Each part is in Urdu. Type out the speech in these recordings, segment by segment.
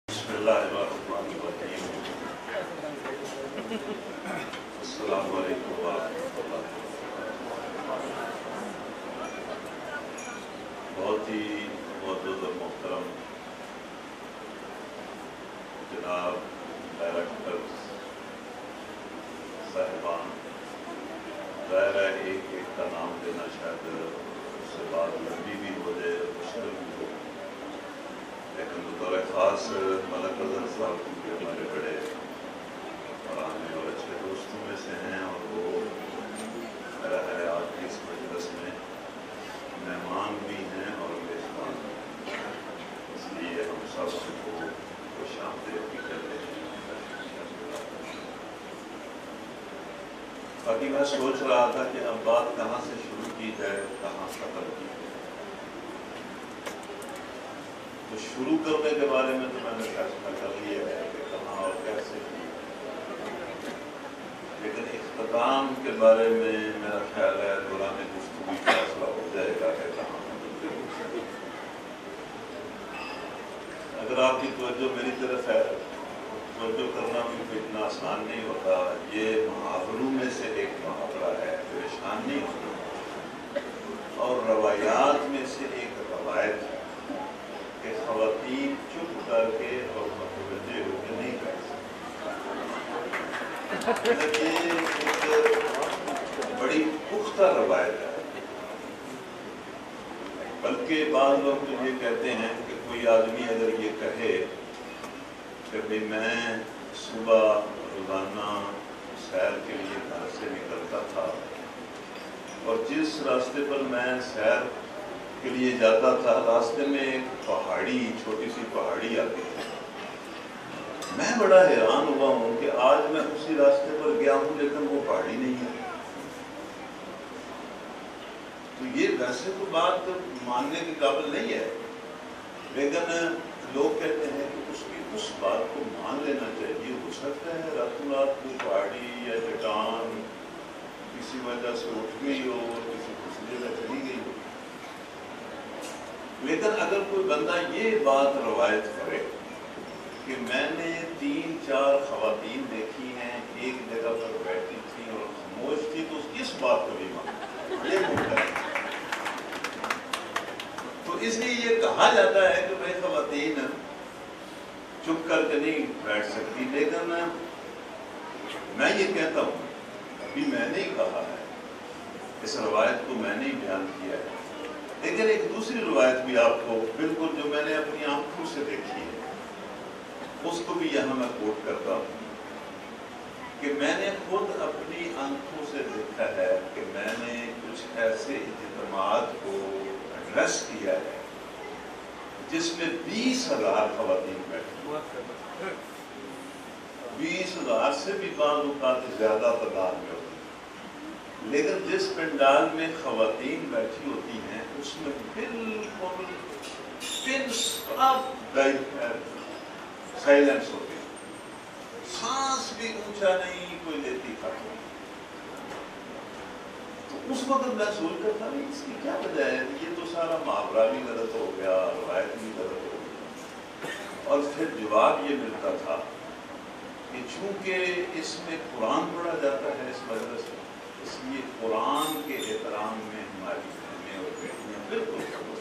بسم اللہ الرحمن الرحیم۔ السلام علیکم ورحمۃ اللہ وبرکاتہ۔ بہت ہی معزز اور محترم جناب ڈائریکٹر صاحبان، ظاہر ہے ایک کا نام لینا شاید اس سے بات لمبی بھی ہو جائے، مشکل بھی ہو، لیکن بطور خاص ملک اظہر صاحب کیونکہ ہمارے بڑے پرانے اور اچھے دوستوں میں سے ہیں، اور وہ میرا ہے آج کی اس مجلس میں مہمان بھی ہیں اور میزبان بھی، اس لیے ہم سب کو خوش آمدید بھی کہتے ہیں۔ باقی میں سوچ رہا تھا کہ اب بات کہاں سے شروع کی جائے، کہاں ختم کی جائے۔ تو شروع کرنے کے بارے میں تو میں نے فیصلہ کر لیا ہے کہ کہاں اور کیسے کی، لیکن اختتام کے بارے میں میرا خیال ہے دوران گفتگو فیصلہ ہو جائے گا کہ کہاں۔ اگر آپ کی توجہ میری طرف ہے، توجہ کرنا بھی اتنا آسان نہیں ہوتا، یہ محاوروں میں سے ایک محاورہ ہے، پریشان نہیں ہونا، اور روایات میں سے ایک روایت ہے کہ خواتین چپ کر کے اور متوجہ ہو کے نہیں کر سکتی۔ یہ ایک بڑی پختہ روایت ہے، بلکہ بعض لوگ تو یہ کہتے ہیں کہ کوئی آدمی اگر یہ کہے کہ بھئی میں صبح روزانہ سیر کے لیے گھر سے نکلتا تھا اور جس راستے پر میں سیر کے لیے جاتا تھا راستے میں ایک پہاڑی، چھوٹی سی پہاڑی آتی تھی، میں بڑا حیران ہوا ہوں کہ آج میں اسی راستے پر گیا ہوں لیکن وہ پہاڑی نہیں ہے۔ تو یہ ویسے تو بات ماننے کے قابل نہیں ہے، لیکن لوگ کہتے ہیں کہ اس کی اس بات کو مان لینا چاہیے۔ ہو سکتا ہے راتوں رات وہ پہاڑی یا چٹان کسی وجہ سے اٹھ گئی ہو اور کسی دوسری جگہ چلی گئی ہو، لیکن اگر کوئی بندہ یہ بات روایت کرے کہ میں نے 3-4 خواتین دیکھی ہیں ایک جگہ پر بیٹھی تھی اور خاموش تھی، تو اس بات کو نہیں مانتا، یہ ممکن ہے۔ تو اس لیے یہ کہا جاتا ہے کہ بھائی خواتین چپ کر کے نہیں بیٹھ سکتی، لیکن میں یہ کہتا ہوں، ابھی میں نے ہی کہا ہے، اس روایت کو میں نے ہی بیان کیا ہے، لیکن ایک دوسری روایت بھی آپ کو بالکل جو میں نے اپنی آنکھوں سے دیکھی ہے اس کو بھی یہاں میں کوٹ کرتا ہوں کہ میں نے خود اپنی آنکھوں سے دیکھا ہے کہ میں نے کچھ ایسے اجتماعات کو ایڈریس کیا ہے جس میں 20,000 خواتین بیٹھی، 20,000 سے بھی بعض اوقات زیادہ تعداد میں ہوتی، لیکن جس پنڈال میں خواتین بیٹھی ہوتی ہیں اس میں بالکل سائلنس ہوتی ہے، سانس بھی اونچا نہیں کوئی لیتی خاتون۔ تو اس وقت میں سوچ کر تھا اس کی کیا وجہ ہے، یہ تو سارا محاورہ بھی غلط ہو گیا، روایت بھی غلط ہو گئی، اور پھر جواب یہ ملتا تھا کہ چونکہ اس میں قرآن پڑھا جاتا ہے اس وجہ سے، اس لیے قرآن کے احترام میں ہماری بہنیں اور بیٹیاں بالکل خاموش۔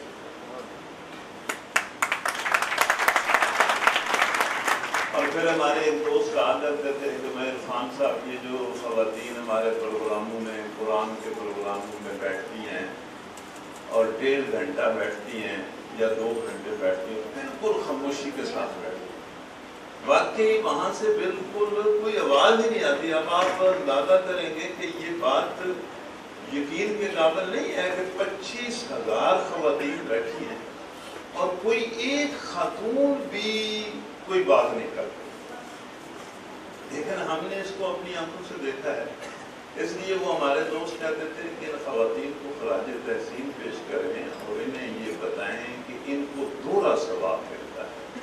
اور پھر ہمارے ایک دوست کہا کرتے تھے کہ میں عرفان صاحب یہ جو خواتین ہمارے پروگراموں میں، قرآن کے پروگراموں میں بیٹھتی ہیں اور 1.5 گھنٹہ بیٹھتی ہیں یا 2 گھنٹے بیٹھتی ہیں، بالکل خاموشی کے ساتھ بیٹھتی ہیں، واقعی وہاں سے بالکل کوئی آواز ہی نہیں آتی۔ اب آپ اندازہ کریں گے کہ یہ بات یقین کے قابل نہیں ہے کہ 25,000 خواتین بیٹھی ہیں اور کوئی ایک خاتون بھی کوئی بات نہیں کرتی، لیکن ہم نے اس کو اپنی آنکھوں سے دیکھا ہے۔ اس لیے وہ ہمارے دوست کہتے تھے کہ ان خواتین کو خراج تحسین پیش کریں اور انہیں یہ بتائیں کہ ان کو 2 ثواب ملتا ہے۔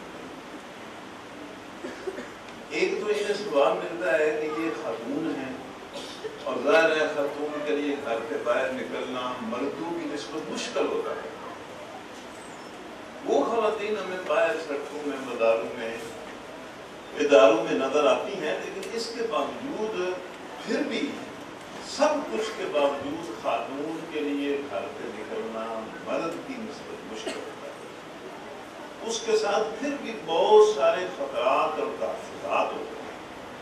ایک تو انہیں ثواب ملتا ہے کہ یہ خاتون ہیں، اور ظاہر ہے خاتون کے لیے گھر کے باہر نکلنا مردوں کی نسبت مشکل ہوتا ہے، وہ خواتین ہمیں باہر سڑکوں میں، بازاروں میں، اداروں میں نظر آتی ہیں، لیکن اس کے باوجود پھر بھی سب کچھ کے باوجود خاتون کے لیے گھر سے نکلنا مرد کی نسبت مشکل ہوتا ہے۔ اس کے ساتھ پھر بھی بہت سارے خطرات اور تحفظات ہوتے ہیں،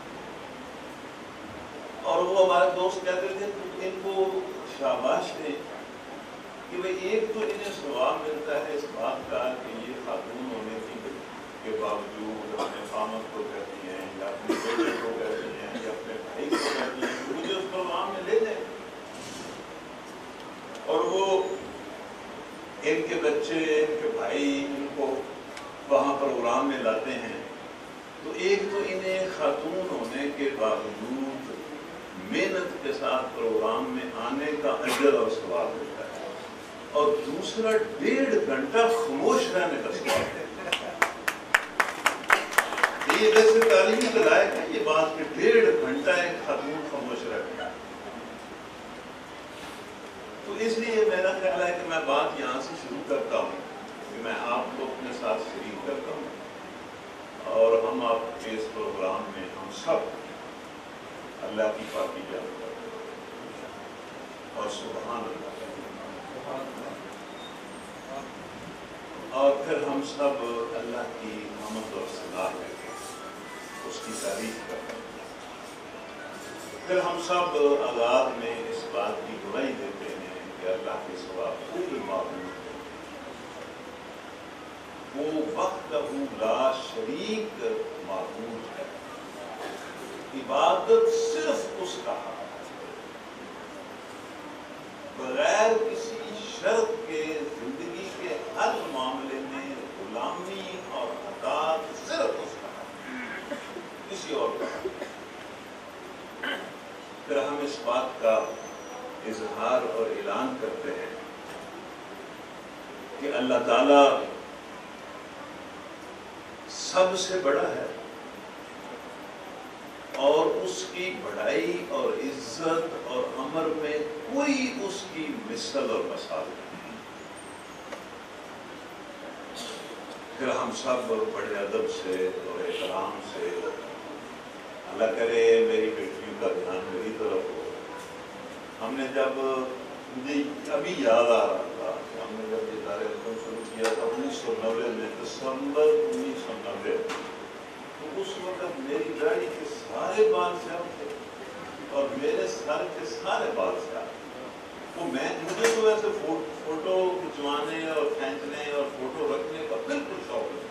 اور وہ ہمارے دوست کہتے تھے کہ ان کو شاباش دیں کہ بھئی ایک تو انہیں ثواب ملتا ہے اس بات کا کہ یہ خاتون ہونے کے باوجود اپنے خامد کو کہتی ہیں یا اپنے بیٹے کو کہتی ہیں یا اپنے بھائی کو کہتی ہیں کہ مجھے اس پروگرام میں لے جائیں، اور وہ ان کے بچے، ان کے بھائی ان کو وہاں پروگرام میں لاتے ہیں، تو ایک تو انہیں خاتون ہونے کے باوجود محنت کے ساتھ پروگرام میں آنے کا اجر اور ثواب ملتا ہے، اور دوسرا 1.5 گھنٹہ خاموش رہنے کا ثواب ہے۔ یہ ویسے تعلیمی کے لائق ہے یہ بات کہ 1.5 گھنٹہ ایک خاتون خاموش رہتا ہے۔ تو اس لیے میرا خیال ہے کہ میں بات یہاں سے شروع کرتا ہوں کہ میں آپ کو اپنے ساتھ شریک کرتا ہوں، اور ہم آپ کے اس پروگرام میں ہم سب اللہ کی پاکی جان کرتے ہیں اور سبحان اللہ، اور پھر ہم سب اللہ کی حمد اور ثنا کرتے ہیں، اس کی تعریف کرتے ہیں، پھر ہم سب آغاز میں اس بات کی گواہی دیتے ہیں کہ اللہ کے سوا کوئی معبود نہیں، وہ وحدہ لا شریک معبود ہے، عبادت صرف اس کا حق ہے، بغیر کسی شرط کے زندگی کے ہر معاملے میں غلامی اور اطاعت صرف اس کا حق ہے، کسی اور کا حق نہیں۔ پھر ہم اس بات کا اظہار اور اعلان کرتے ہیں کہ اللہ تعالی سب سے بڑا ہے، اور اس کی بڑائی اور عزت اور امر میں کوئی اس کی مثل اور مثال نہیں۔ پھر ہم سب بڑے ادب سے اور احترام سے، اللہ کرے میری بیٹیوں کا دھیان میری طرف ہو، ہم نے جب مجھے ابھی یاد آ رہا تھا کہ ہم نے جب یہ دار علم شروع کیا تھا 1990 میں، دسمبر 1990، تو اس وقت میری داڑھی کے سارے بال سیاہ تھے اور میرے سر کے سارے بال سیاہ تھے۔ تو مجھے تو ایسے فوٹو کھنچوانے اور کھینچنے اور فوٹو رکھنے کا بالکل شوق نہیں،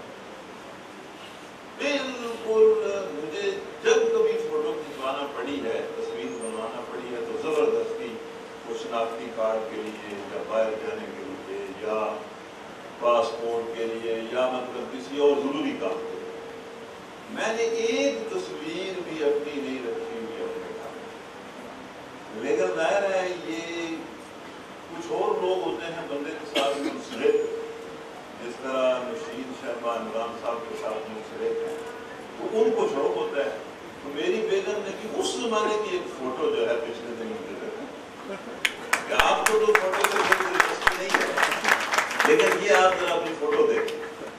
بالکل مجھے جب کبھی فوٹو کھنچوانا پڑی ہے، تصویر بنوانا پڑی ہے، تو زبردستی وہ شناختی کارڈ کے لیے یا باہر جانے کے لیے یا پاسپورٹ کے لیے یا مطلب کسی اور ضروری کام کے لیے، میں نے ایک تصویر بھی اپنی نہیں رکھی ہوئی اپنے گھر میں۔ لیکن ظاہر ہے یہ کچھ اور لوگ ہوتے ہیں بندے کے ساتھ منسلک، جس طرح نشید شرما عمران صاحب کے ساتھ منسلک ہیں، تو ان کو شوق ہوتا ہے۔ تو میری بیگم نے کہ اس زمانے کی ایک فوٹو جو ہے پچھلے دن مجھے دیکھا کہ آپ کو تو فوٹو سے کوئی دلچسپی نہیں ہے، لیکن یہ آپ ذرا اپنی فوٹو دیکھیں۔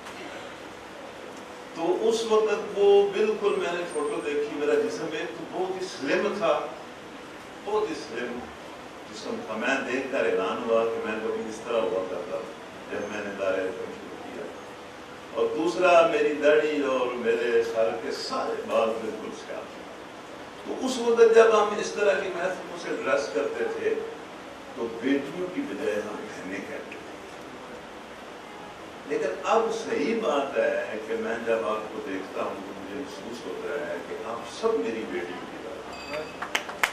تو اس وقت وہ بالکل میں نے فوٹو دیکھی، میرا جسم ایک تو بہت ہی سلم تھا، بہت ہی سلم جسم تھا۔ میں دیکھ کر اعلان ہوا کہ میں کبھی اس طرح ہوا کرتا جب میں نے دار علم شروع کیا، اور دوسرا میری داڑھی اور میرے سر کے سارے بال بالکل سیاہ تھے۔ تو اس وقت جب ہم اس طرح کی محفلوں سے ڈریس کرتے تھے تو بیٹیوں کی بجائے ہم بہنیں کہتے تھے، لیکن اب صحیح بات ہے کہ میں جب آپ کو دیکھتا ہوں تو مجھے محسوس ہوتا ہے کہ آپ سب میری بیٹیوں کی طرح ہیں،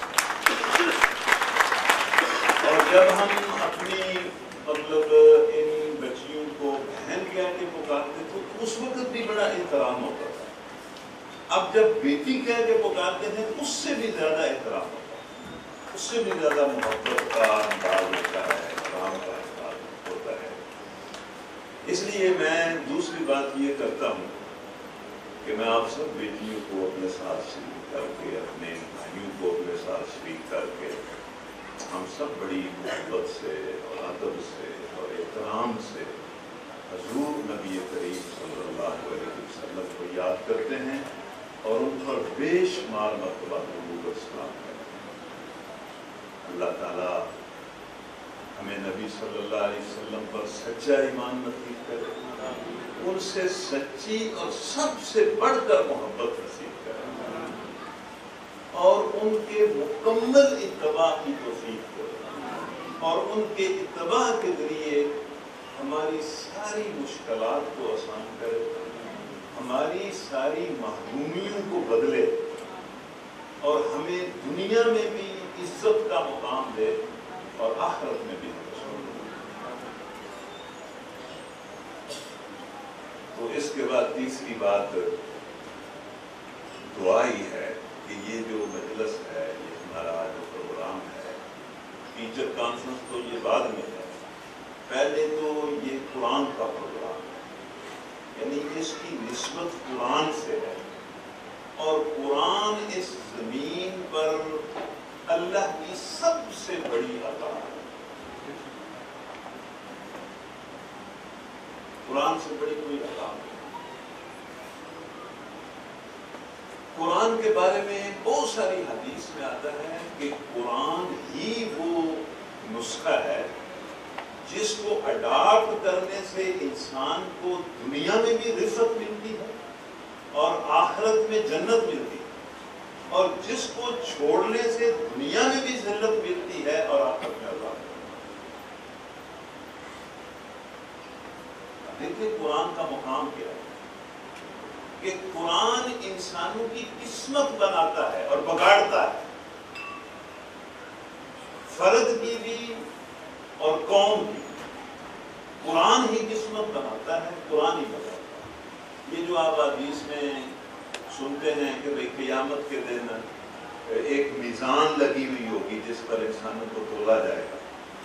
اور جب ہم اپنی مطلب ان بچیوں کو بہن کہہ کے پکارتے تو اس وقت بھی بڑا احترام ہوتا تھا۔ اب جب بیٹی کہہ کے پکارتے ہیں تو اس سے بھی زیادہ احترام ہوتا ہے، اس سے بھی زیادہ محبت کا انداز ہوتا ہے، احترام کا انداز ہوتا ہے۔ اس لیے میں دوسری بات یہ کرتا ہوں کہ میں آپ سب بیٹیوں کو اپنے ساتھ شریک کر کے، اپنے بھائیوں کو اپنے ساتھ شریک کر کے، ہم سب بڑی محبت سے اور ادب سے اور احترام سے حضور نبی کریم صلی اللہ علیہ وسلم کو یاد کرتے ہیں اور ان پر بے شمار مرتبہ درود و سلام کرتے ہیں۔ اللہ تعالیٰ ہمیں نبی صلی اللہ علیہ وسلم پر سچا ایمان نصیب کرے، ان سے سچی اور سب سے بڑھ کر محبت نصیب کرے، اور ان کے مکمل اتباع کی توفیق کرے، اور ان کے اتباع کے ذریعے ہماری ساری مشکلات کو آسان کرے، ہماری ساری محرومیوں کو بدلے، اور ہمیں دنیا میں بھی عزت کا مقام دے اور آخرت میں بھی رسول۔ تو اس کے بعد تیسری بات دعا ہی ہے کہ یہ جو مجلس ہے، یہ ہمارا جو پروگرام ہے، ٹیچر کانفرنس تو یہ بعد میں ہے، پہلے تو یہ قرآن کا پروگرام ہے، یعنی اس کی نسبت قرآن سے ہے، اور قرآن اس زمین پر اللہ کی سب سے بڑی عطا ہے۔ قرآن سے بڑی کوئی عطا نہیں۔ قرآن کے بارے میں بہت ساری حدیث میں آتا ہے کہ قرآن ہی وہ نسخہ ہے جس کو اڈاپٹ کرنے سے انسان کو دنیا میں بھی رفعت ملتی ہے اور آخرت میں جنت ملتی ہے، اور جس کو چھوڑنے سے دنیا میں بھی ذلت ملتی ہے اور آخرت میں عذاب ملتی ہے۔ دیکھیں قرآن کا مقام کیا ہے کہ قرآن انسانوں کی قسمت بناتا ہے اور بگاڑتا ہے، فرد کی بھی اور قوم کی۔ قرآن ہی قسمت بناتا ہے، قرآن ہی بگاڑتا ہے۔ یہ جو آپ حدیث میں سنتے ہیں کہ بھئی قیامت کے دن ایک میزان لگی ہوئی ہوگی جس پر انسانوں کو تولا جائے گا،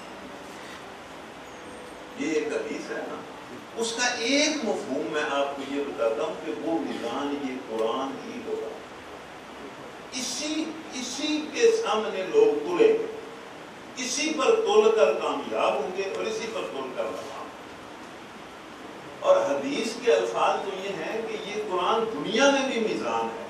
یہ ایک حدیث ہے نا، اس کا ایک مفہوم میں آپ کو یہ بتاتا ہوں کہ وہ میزان یہ قرآن ہی ہوگا، اسی کے سامنے لوگ تلیں گے، اسی پر تول کر کامیاب ہوں گے اور اسی پر تول کر ناکام۔ اور حدیث کے الفاظ تو یہ ہیں کہ یہ قرآن دنیا میں بھی میزان ہے۔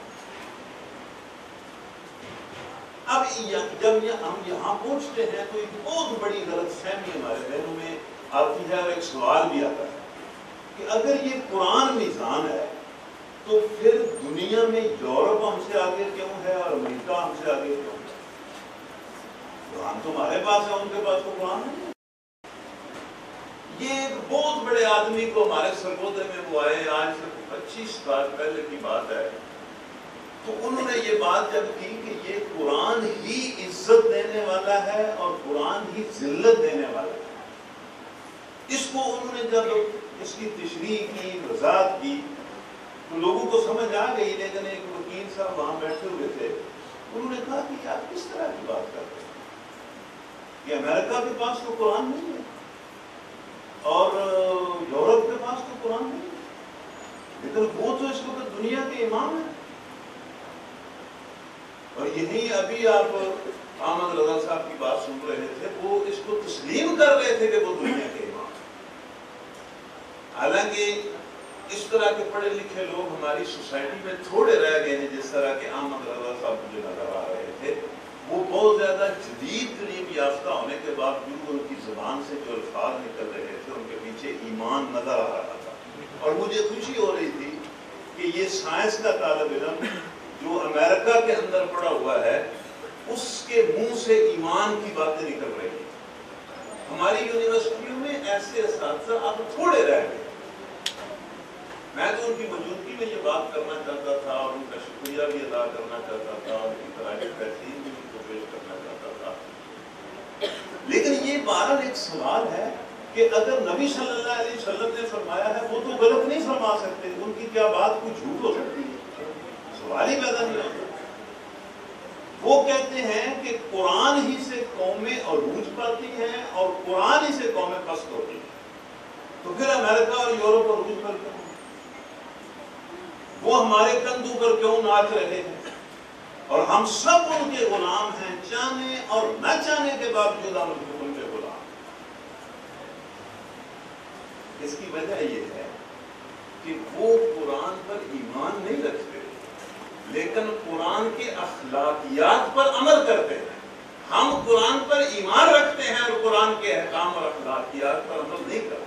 اب جب ہم یہاں پہنچتے ہیں تو ایک بہت بڑی غلط فہمی ہمارے ذہنوں میں آتی ہے اور ایک سوال بھی آتا ہے کہ اگر یہ قرآن میزان ہے تو پھر دنیا میں یورپ ہم سے آگے کیوں ہے اور امریکہ ہم سے آگے کیوں ہے؟ قرآن تو ہمارے پاس ہے، ان کے پاس تو قرآن نہیں ہے۔ یہ ایک بہت بڑے آدمی کو ہمارے سرگودے میں وہ آئے، آج سے 25 سال پہلے کی بات ہے، تو انہوں نے یہ بات جب کی کہ یہ قرآن ہی عزت دینے والا ہے اور قرآن ہی ذلت دینے والا ہے، اس کو انہوں نے جب اس کی تشریح کی، وضاحت کی، تو لوگوں کو سمجھ آ گئی، لیکن ایک وکیل صاحب وہاں بیٹھے ہوئے تھے، انہوں نے کہا کہ آپ کس طرح کی بات کرتے ہیں کہ امریکہ کے پاس تو قرآن نہیں ہے اور یورپ کے پاس تو قرآن نہیں ہے، لیکن وہ تو اس وقت دنیا کے امام ہیں۔ اور یہی ابھی آپ احمد رضا صاحب کی بات سن رہے تھے، وہ اس کو تسلیم کر رہے تھے کہ وہ دنیا کے امام ہیں۔ حالانکہ اس طرح کے پڑھے لکھے لوگ ہماری سوسائٹی میں تھوڑے رہ گئے ہیں، جس طرح کے احمد رضا صاحب مجھے نظر آ رہے تھے، وہ بہت زیادہ جدید تعلیم یافتہ ہونے کے باوجود ان کی زبان سے جو الفاظ نکل رہے تھے ان کے پیچھے ایمان نظر آ رہا تھا، اور مجھے خوشی ہو رہی تھی کہ یہ سائنس کا طالب علم جو امریکہ کے اندر پڑا ہوا ہے، اس کے منہ سے ایمان کی باتیں نکل رہی ہیں۔ ہماری یونیورسٹیوں میں ایسے اساتذہ اب تھوڑے رہ گئے۔ میں تو ان کی موجودگی میں یہ بات کرنا چاہتا تھا اور ان کا شکریہ بھی ادا کرنا چاہتا تھا اور ان کی خراج تحسین بھی ان کو پیش کرنا چاہتا تھا، لیکن یہ بہرحال ایک سوال ہے کہ اگر نبی صلی اللہ علیہ وسلم نے فرمایا ہے وہ تو غلط نہیں فرما سکتے، ان کی کیا بات کوئی جھوٹ ہو سکتی ہے؟ سوال ہی پیدا نہیں ہوتا۔ وہ کہتے ہیں کہ قرآن ہی سے قومیں عروج پاتی ہیں اور قرآن ہی سے قومیں پست ہوتی ہیں، تو پھر امریکہ اور یورپ عروج پر کیوں؟ وہ ہمارے کندھوں پر کیوں ناچ رہے ہیں؟ اور ہم سب ان کے غلام ہیں، چاہنے اور نہ چاہنے کے باوجود ہم ان کے غلام۔ اس کی وجہ یہ ہے کہ وہ قرآن پر ایمان نہیں رکھتے لیکن قرآن کے اخلاقیات پر عمل کرتے ہیں. ہم قرآن پر ایمان رکھتے ہیں اور قرآن کے احکام اور اخلاقیات پر عمل نہیں کرتے.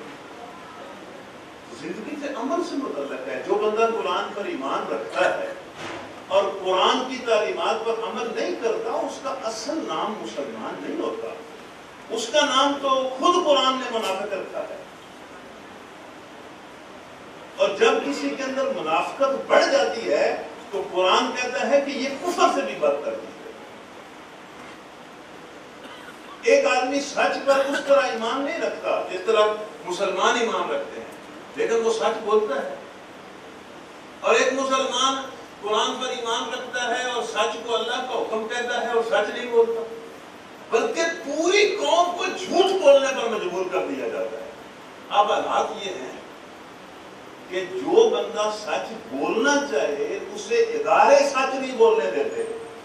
زندگی سے عمل سے متعلق ہے. جو بندہ قرآن پر ایمان رکھتا ہے اور قرآن کی تعلیمات پر عمل نہیں کرتا اس کا اصل نام مسلمان نہیں ہوتا. اس کا نام تو خود قرآن نے منافق رکھا ہے. اور جب کسی کے اندر منافقت بڑھ جاتی ہے تو قرآن کہتا ہے کہ یہ کفر سے بھی بدتر ہے. ایک آدمی سچ پر اس طرح ایمان نہیں رکھتا جس طرح مسلمان ایمان رکھتے ہیں لیکن وہ سچ بولتا ہے. اور ایک مسلمان قرآن پر ایمان رکھتا ہے اور سچ کو اللہ کا حکم کہتا ہے اور سچ نہیں بولتا بلکہ پوری قوم کو جھوٹ بولنے پر مجبور کر دیا جاتا ہے. اب حالات یہ ہیں کہ جو بندہ سچ بولنا چاہے اسے ادارے سچ نہیں بولنے دیتے,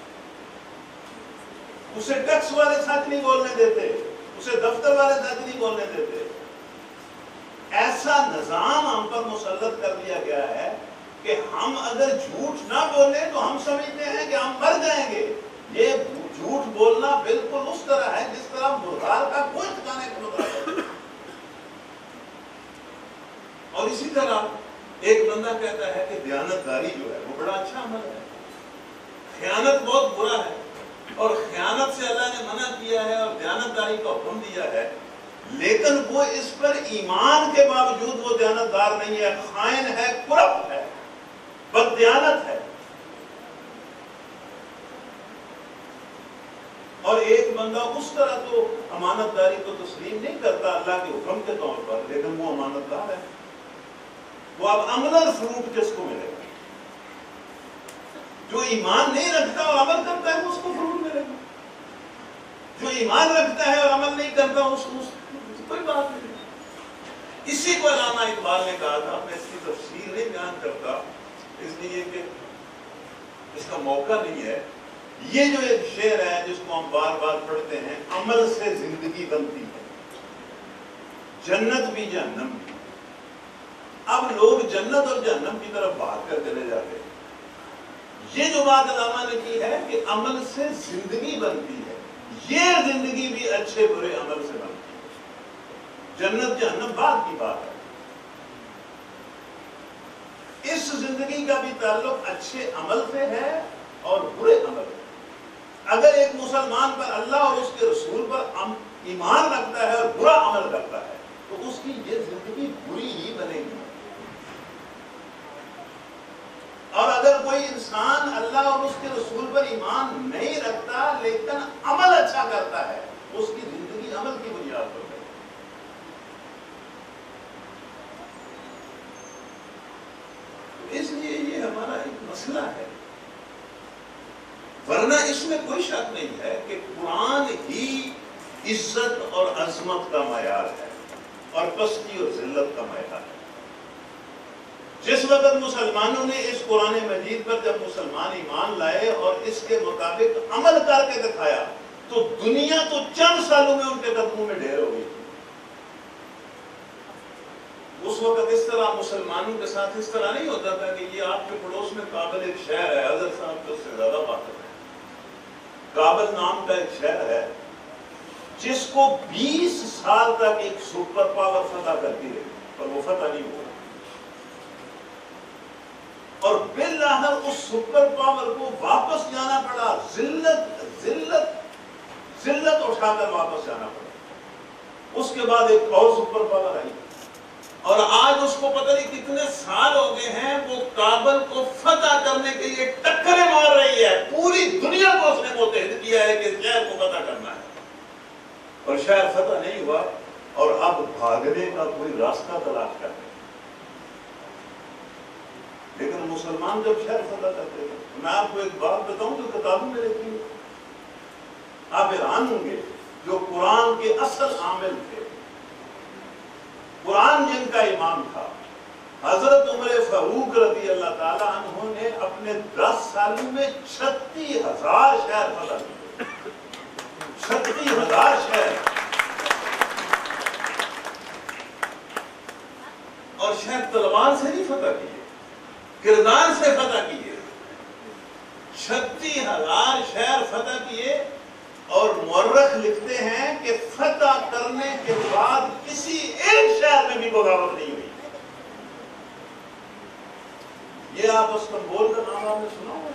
اسے ٹیکس والے سچ نہیں بولنے دیتے, اسے دفتر والے سچ نہیں بولنے دیتے. ایسا نظام ہم پر مسلط کر دیا گیا ہے کہ ہم اگر جھوٹ نہ بولیں تو ہم سمجھتے ہیں کہ ہم مر جائیں گے. یہ جھوٹ بولنا بالکل اس طرح ہے جس طرح مردار کا گوشت کھانے کا مطلب ہے. اور اسی طرح ایک بندہ کہتا ہے کہ دیانتداری جو ہے وہ بڑا اچھا عمل ہے, خیانت بہت برا ہے اور خیانت سے اللہ نے منع کیا ہے اور دیانتداری کا حکم دیا ہے, لیکن وہ اس پر ایمان کے باوجود وہ دیانتدار نہیں ہے, خائن ہے, کرپٹ ہے, بددیانت ہے. اور ایک بندہ اس طرح تو امانت داری کو تسلیم نہیں کرتا اللہ کے حکم کے طور پر لیکن وہ امانت دار ہے. وہ اب عمل فروٹ کس کو ملے گا؟ جو ایمان نہیں رکھتا اور عمل کرتا ہے اس کو فروٹ ملے گا. جو ایمان رکھتا ہے اور عمل نہیں کرتا اس کو کوئی بات نہیں. اسی کو علامہ اقبال نے کہا تھا, میں اس کی تفصیل نہیں بیان کرتا اس لیے کہ اس کا موقع نہیں ہے. یہ جو ایک شعر ہے جس کو ہم بار بار پڑھتے ہیں, عمل سے زندگی بنتی ہے, جنت بھی جہنم بھی. اب لوگ جنت اور جہنم کی طرف بھاگ کر چلے جاتے ہیں. یہ جو بات علامہ نے کی ہے کہ عمل سے زندگی بنتی ہے, یہ زندگی بھی اچھے برے عمل سے بنتی ہے. جنت جہنم بعد کی بات ہے. اس زندگی کا بھی تعلق اچھے عمل سے ہے اور برے عمل سے. اگر ایک مسلمان پر اللہ اور اس کے رسول پر ایمان رکھتا ہے اور برا عمل کرتا ہے تو اس کی یہ زندگی بری ہی بنے گی. اور اگر کوئی انسان اللہ اور اس کے رسول پر ایمان نہیں رکھتا لیکن عمل اچھا کرتا ہے اس کی زندگی عمل کی بنیاد پر ہے. اس لیے یہ ہمارا ایک مسئلہ ہے. ورنہ اس میں کوئی شک نہیں ہے کہ قرآن ہی عزت اور عظمت کا معیار ہے اور پستی اور ذلت کا معیار ہے. جس وقت مسلمانوں نے اس قرآن مجید پر جب مسلمان ایمان لائے اور اس کے مطابق عمل کر کے دکھایا تو دنیا تو چند سالوں میں ان کے قدموں میں ڈھیر ہو گئی. اس وقت اس طرح مسلمانوں کے ساتھ اس طرح نہیں ہوتا تھا کہ یہ آپ کے پڑوس میں کابل ایک شہر ہے, حضرت صاحب تو اس سے زیادہ بات ہے. کابل نام کا ایک شہر ہے جس کو 20 سال تک ایک سپر پاور فتح کرتی رہی پر وہ فتح نہیں ہوا. اور بالآخر اس سپر پاور کو واپس جانا پڑا, ذلت اٹھا کر واپس جانا پڑا. اس کے بعد ایک اور سپر پاور آئی اور آج اس کو پتہ نہیں کتنے سال ہو گئے ہیں وہ کابل کو فتح کرنے کے لیے ٹکریں مار رہی ہے. پوری دنیا کو اس نے متحد کیا ہے کہ شہر کو فتح کرنا ہے اور شہر فتح نہیں ہوا اور اب بھاگنے کا کوئی راستہ تلاش کر رہے. لیکن مسلمان جب شہر فتح کرتے ہیں, میں آپ کو ایک بات بتاؤں جو کتابوں میں لکھی ہے, آپ حیران ہوں گے. جو قرآن کے اصل عامل تھے, قرآن جن کا امام تھا, حضرت عمر فاروق رضی اللہ تعالیٰ عنہ نے اپنے 10 سالوں میں 36,000 شہر فتح کیے. 36,000 شہر. اور شہر تلوار سے نہیں فتح کیے، کردار سے فتح کیے، 36,000 شہر فتح کیے، اور مورخ لکھتے ہیں کہ فتح کرنے کے بعد کسی ایک شہر میں بھی بغاوت نہیں ہوئی۔ یہ آپ استنبول کا نام آپ نے سنا ہوگا؟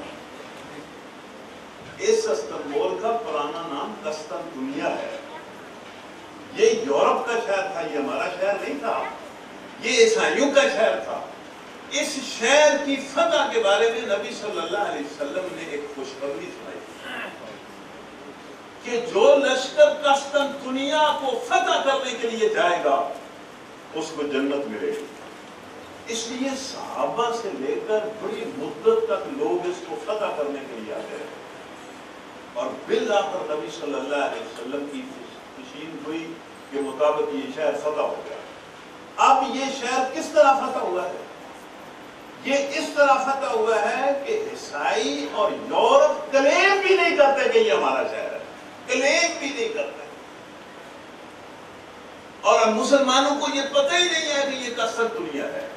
اس استنبول کا پرانا نام قسطنطنیہ ہے۔ یہ یورپ کا شہر تھا، یہ ہمارا شہر نہیں تھا، یہ عیسائیوں کا شہر تھا۔ اس شہر کی فتح کے بارے میں نبی صلی اللہ علیہ وسلم نے ایک خوشخبری سنائی کہ جو لشکر قسطنطنیہ کو فتح کرنے کے لیے جائے گا اس کو جنت ملے گی۔ اس لیے صحابہ سے لے کر بڑی مدت تک لوگ اس کو فتح کرنے کے لیے آتے رہے، اور بالآخر نبی صلی اللہ علیہ وسلم کی تشریف ہوئی کے مطابق یہ شہر فتح ہو گیا۔ اب یہ شہر کس طرح فتح ہوا ہے؟ یہ اس طرح فتح ہوا ہے کہ عیسائی اور یورپ کلیم بھی نہیں کرتے کہ یہ ہمارا شہر ہے، کلیم بھی نہیں کرتے، اور اب مسلمانوں کو یہ پتہ ہی نہیں ہے کہ یہ قسطنطنیہ ہے۔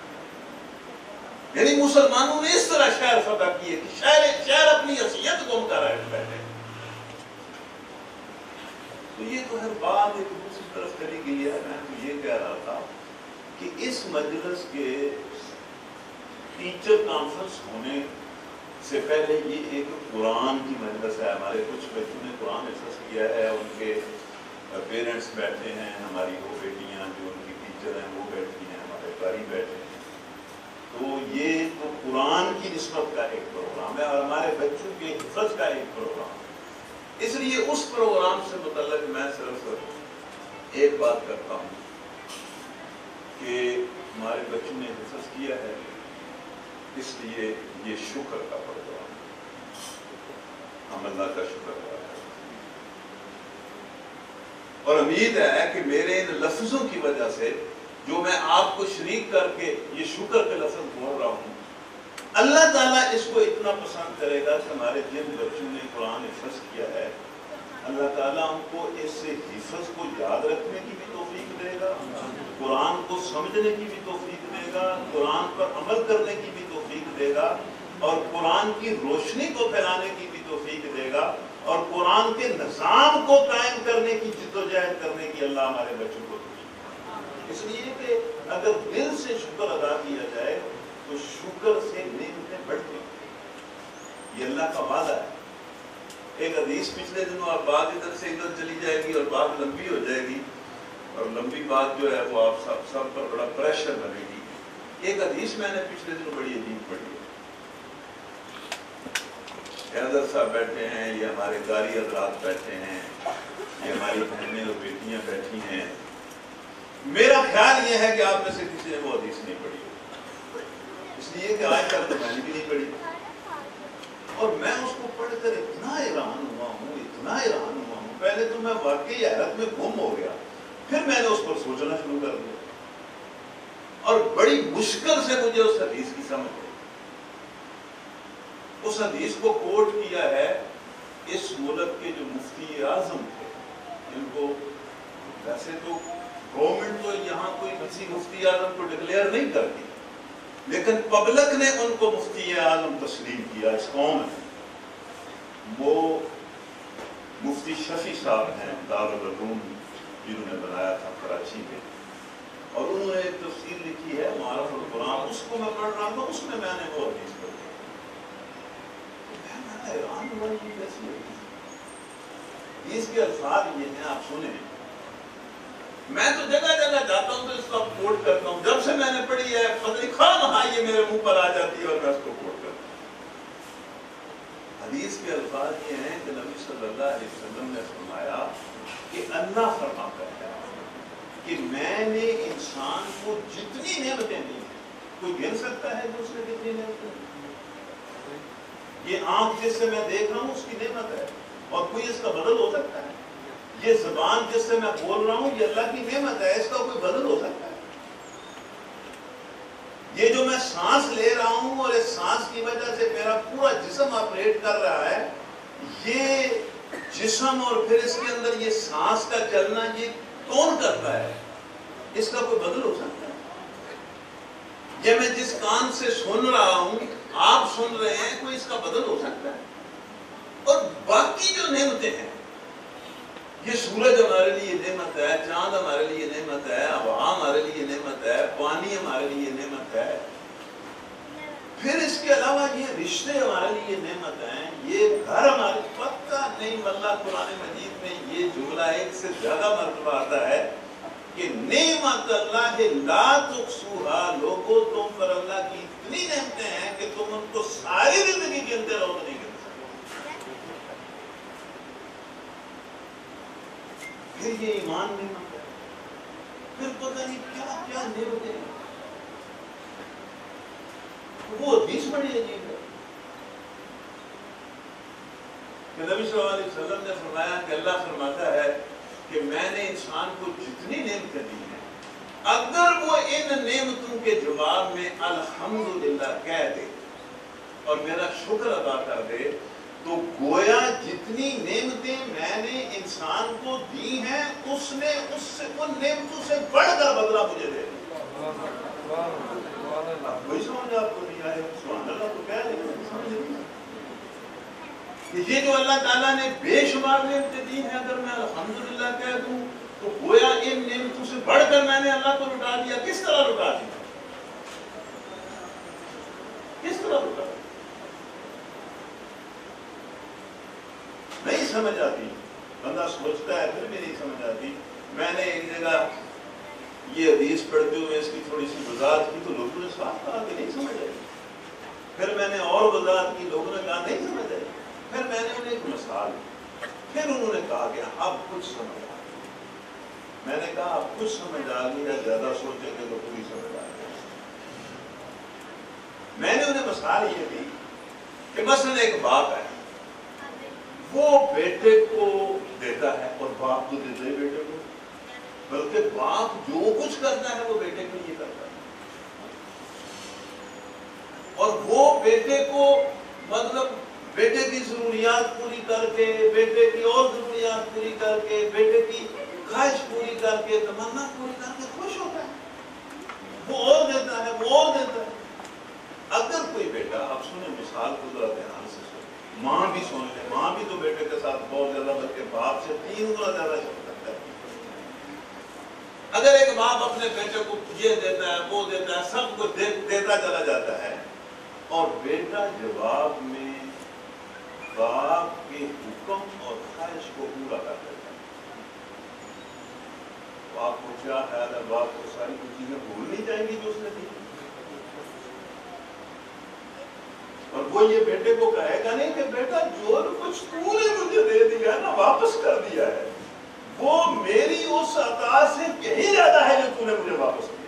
یعنی مسلمانوں نے اس طرح شہر فتح کیے کہ شہر اپنی حیثیت گم کر رہے بیٹھے۔ تو یہ تو ہر بات ایک دوسری طرف چلی گئی ہے۔ میں تو یہ کہہ رہا تھا کہ اس مجلس کے ٹیچر کانفرنس ہونے سے پہلے یہ ایک قرآن کی مجلس ہے۔ ہمارے کچھ بچوں نے قرآن حفظ کیا ہے، ان کے پیرنٹس بیٹھے ہیں، ہماری وہ بیٹیاں جو ان کی ٹیچر ہیں وہ بیٹھی ہیں، ہمارے قاری بیٹھے ہیں۔ تو یہ تو قرآن کی نسبت کا ایک پروگرام ہے اور ہمارے بچوں کے حفظ کا ایک پروگرام ہے۔ اس لیے اس پروگرام سے متعلق میں صرف ایک بات کرتا ہوں کہ ہمارے بچوں نے حفظ کیا ہے، اس لیے یہ شکر کا پروگرام ہے، ہم اللہ کا شکر کرتے ہیں، اور امید ہے کہ میرے ان لفظوں کی وجہ سے جو میں آپ کو شریک کر کے یہ شکر کے لفظ بول رہا ہوں، اللہ تعالیٰ اس کو اتنا پسند کرے گا کہ ہمارے جن بچوں نے قرآن حفظ کیا ہے، اللہ تعالیٰ ان کو اس حفظ کو یاد رکھنے کی بھی توفیق دے گا، قرآن کو سمجھنے کی بھی توفیق دے گا، قرآن پر عمل کرنے کی بھی توفیق دے گا، اور قرآن کی روشنی کو پھیلانے کی بھی توفیق دے گا، اور قرآن کے نظام کو قائم کرنے کی جدوجہد کرنے کی اللہ ہمارے بچوں کو توفیق دے گا۔ اس لیے کہ اگر دل سے شکر ادا کیا جائے تو شکر سے نعمتیں بڑھتی ہیں، یہ اللہ کا وعدہ ہے۔ ایک حدیث پچھلے دنوں آپ بات ادھر سے ادھر چلی جائے گی اور بات لمبی ہو جائے گی، اور لمبی بات جو ہے وہ آپ سب پر بڑا پریشر بنے گی۔ ایک حدیث میں نے پچھلے دنوں بڑی عجیب پڑھی ہے، حضرت صاحب بیٹھے ہیں، یہ ہمارے قاری حضرات بیٹھے ہیں، یہ ہماری بہنیں اور بیٹیاں بیٹھی ہیں، میرا خیال یہ ہے کہ آپ میں سے کسی نے وہ حدیث نہیں پڑھی، اس لیے کہ آج تک تو میں نے بھی نہیں پڑھی، اور میں اس کو پڑھ کر اتنا حیران ہوا ہوں، پہلے تو میں واقعی حیرت میں گم ہو گیا، پھر میں نے اس پر سوچنا شروع کر دیا، اور بڑی مشکل سے مجھے اس حدیث کی سمجھ آئی۔ اس حدیث کو کوٹ کیا ہے اس ملک کے جو مفتی اعظم تھے، ان کو ویسے تو گورنمنٹ تو یہاں کوئی کسی مفتی اعظم کو ڈکلیئر نہیں کرتی، لیکن پبلک نے ان کو مفتی اعظم تسلیم کیا اس قوم نے۔ وہ مفتی شفیع صاحب ہیں دارالعلوم، جنہوں نے بنایا تھا کراچی میں، اور انہوں نے ایک تفسیر لکھی ہے معارف القرآن، اس کو میں پڑھ رہا تھا، اس میں نے وہ حدیث پڑھی، میں حیران ہوا یہ کیسی حدیث۔ اس کے الفاظ یہ ہیں، آپ سنیں، میں تو جگہ جگہ جاتا ہوں تو اس کو کوٹ کرتا ہوں، جب سے میں نے پڑھی ہے فضل خواہ وہاں یہ میرے منہ پر آ جاتی ہے اور میں اس کو کوٹ کرتا ہوں۔ حدیث کے الفاظ یہ ہیں کہ نبی صلی اللہ علیہ وسلم نے فرمایا کہ اللہ فرماتا ہے کہ میں نے انسان کو جتنی نعمتیں دی ہیں، کوئی گن سکتا ہے دوسرے کتنی نعمتیں دی؟ یہ آنکھ جس سے میں دیکھ رہا ہوں اس کی نعمت ہے، اور کوئی اس کا بدل ہو سکتا ہے؟ یہ زبان جس سے میں بول رہا ہوں یہ اللہ کی نعمت ہے، اس کا کوئی بدل ہو سکتا ہے؟ یہ جو میں سانس لے رہا ہوں اور اس سانس کی وجہ سے میرا پورا جسم آپریٹ کر رہا ہے، یہ جسم اور پھر اس کے اندر یہ سانس کا چلنا یہ کون کرتا ہے؟ اس کا کوئی بدل ہو سکتا ہے؟ یہ میں جس کان سے سن رہا ہوں، آپ سن رہے ہیں، کوئی اس کا بدل ہو سکتا ہے؟ اور باقی جو نعمتیں ہیں، یہ سورج ہمارے لیے نعمت ہے، چاند ہمارے لیے نعمت ہے، ہوا ہمارے لیے نعمت ہے، پانی ہمارے لیے نعمت ہے، پھر اس کے علاوہ یہ رشتے ہمارے لیے نعمت ہیں، یہ گھر ہمارے، پتہ نہیں واللہ قرآن مجید میں یہ جملہ ایک سے زیادہ مرتبہ آتا ہے کہ نعمت اللہ لا تحصوها، لوگوں تم پر اللہ کی اتنی نعمتیں ہیں کہ تم ان کو ساری زندگی گنتے رہو تو نہیں گن سکتے۔ پھر یہ ایمان نعمت ہے، پھر پتہ نہیں کیا کیا نعمتیں ہیں۔ وہ حدیث بڑی عجیب ہے کہ نبی صلی اللہ علیہ وسلم نے فرمایا کہ اللہ فرماتا ہے کہ میں نے انسان کو جتنی نعمتیں دی ہیں، اگر وہ ان نعمتوں کے جواب میں الحمدللہ کہہ دے اور میرا شکر ادا کر دے، تو گویا جتنی نعمتیں میں نے انسان کو دی ہیں اس نے اس سے ان نعمتوں سے بڑھ کر بدلہ مجھے دے دیا۔ وہی سمجھ آپ کو نہیں آئے، سبحان اللہ تو کہہ رہے ہیں، سمجھ نہیں کہ یہ جو اللہ تعالیٰ نے بے شمار نعمتیں دی ہیں، اگر میں الحمدللہ کہہ دوں تو گویا ان نعمتوں سے بڑھ کر میں نے اللہ کو لٹا دیا۔ کس طرح لٹا دیا؟ کس طرح لٹا دیا؟ نہیں سمجھ آتی، بندہ سوچتا ہے پھر بھی نہیں سمجھ آتی۔ میں نے ایک جگہ یہ حدیث پڑھتے ہوئے اس کی تھوڑی سی وضاحت کی تو لوگوں نے صاف کہا کہ نہیں سمجھ آئی، پھر میں نے اور وضاحت کی، لوگوں نے کہا نہیں سمجھ آئی، پھر میں نے انہیں ایک مثال، پھر انہوں نے کہا کہ اب کچھ سمجھ آ گئی۔ میں نے کہا اب کچھ سمجھ آ گئی، یا زیادہ سوچیں گے تو پوری سمجھ آ گئی۔ میں نے انہیں مثال یہ دی کہ مثلا ایک باپ ہے، وہ بیٹے کو دیتا ہے، اور باپ تو دیتا ہی بیٹے کو، بلکہ باپ جو کچھ کرتا ہے وہ بیٹے کے لیے کرتا ہے، اور وہ بیٹے کو مطلب بیٹے کی ضروریات پوری کر کے، بیٹے کی اور ضروریات پوری کر کے، بیٹے کی خواہش پوری کر کے، تمنا پوری کر کے خوش ہوتا ہے، وہ اور دیتا ہے، وہ اور دیتا ہے۔ اگر کوئی بیٹا، اب سنیں مثال کو ذرا دھیان سے سنیں، ماں بھی سن لے، ماں بھی تو بیٹے کے ساتھ بہت زیادہ، بلکہ باپ سے 3 گنا زیادہ شفقت کرتی ہے۔ اگر ایک باپ اپنے بیٹے کو یہ دیتا ہے، وہ دیتا ہے، سب کو دیتا چلا جاتا ہے، اور بیٹا جواب میں باپ کے حکم اور خواہش کو پورا کر دیتا ہے، تو آپ کو کیا خیال ہے، باپ کو ساری کچھ چیزیں بھولنی چاہیں گی جو اس نے دی؟ اور وہ یہ بیٹے کو کہے گا نہیں کہ بیٹا جو کچھ تو نے مجھے دے دیا نا، واپس کر دیا ہے، وہ میری اس عطا سے کہیں زیادہ ہے جو تو نے مجھے واپس کیا۔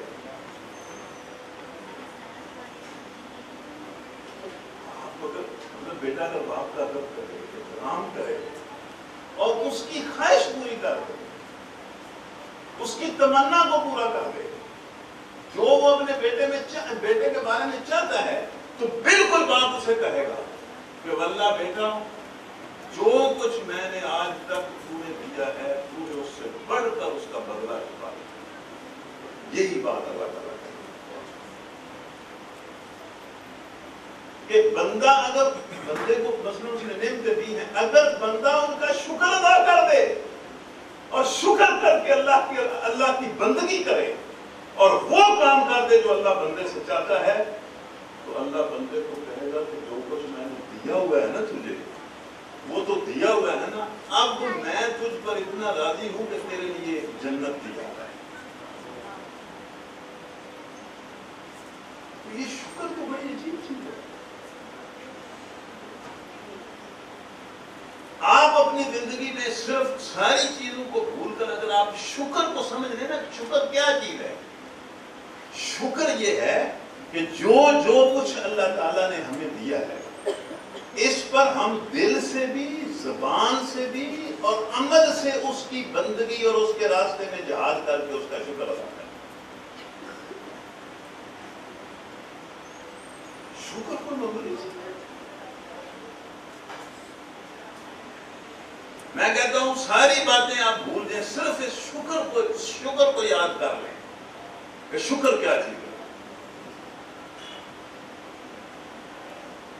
بیٹا اگر باپ کا ادب کرے، احترام کرے اور اس کی خواہش پوری کر دے، اس کی تمنا کو پورا کر دے، جو وہ اپنے بیٹے کے بارے میں چاہتا ہے، تو بالکل باپ اسے کہے گا کہ واللہ بیٹا جو کچھ میں نے آج تک تو نے دیا ہے، تو نے اس سے بڑھ کر اس کا بدلہ چکا دیا۔ یہی بات اللہ تعالیٰ کہ بندہ اگر بندے کو مثلا اس نے نعمتیں دی ہیں، اگر بندہ ان کا شکر ادا کر دے اور شکر کر کے اللہ کی بندگی کرے اور وہ کام کر دے جو اللہ بندے سے چاہتا ہے، تو اللہ بندے کو کہے گا کہ جو کچھ میں نے دیا ہوا ہے نا تجھے، وہ تو دیا ہوا ہے نا، اب میں تجھ پر اتنا راضی ہوں کہ تیرے لیے جنت دیا ہے۔ یہ شکر تو بڑی عجیب چیز ہے۔ آپ اپنی زندگی میں صرف ساری چیزوں کو بھول کر اگر آپ شکر کو سمجھ لیں نا، شکر کیا چیز ہے؟ شکر یہ ہے کہ جو کچھ اللہ تعالیٰ نے ہمیں دیا ہے، اس پر ہم دل سے بھی، زبان سے بھی اور عمل سے اس کی بندگی اور اس کے راستے میں جہاد کر کے اس کا شکر ادا کریں۔ شکر کو معمولی سے میں کہتا ہوں ساری باتیں آپ بھول جائیں، صرف اس شکر کو یاد کر لیں کہ شکر کیا چیز ہے۔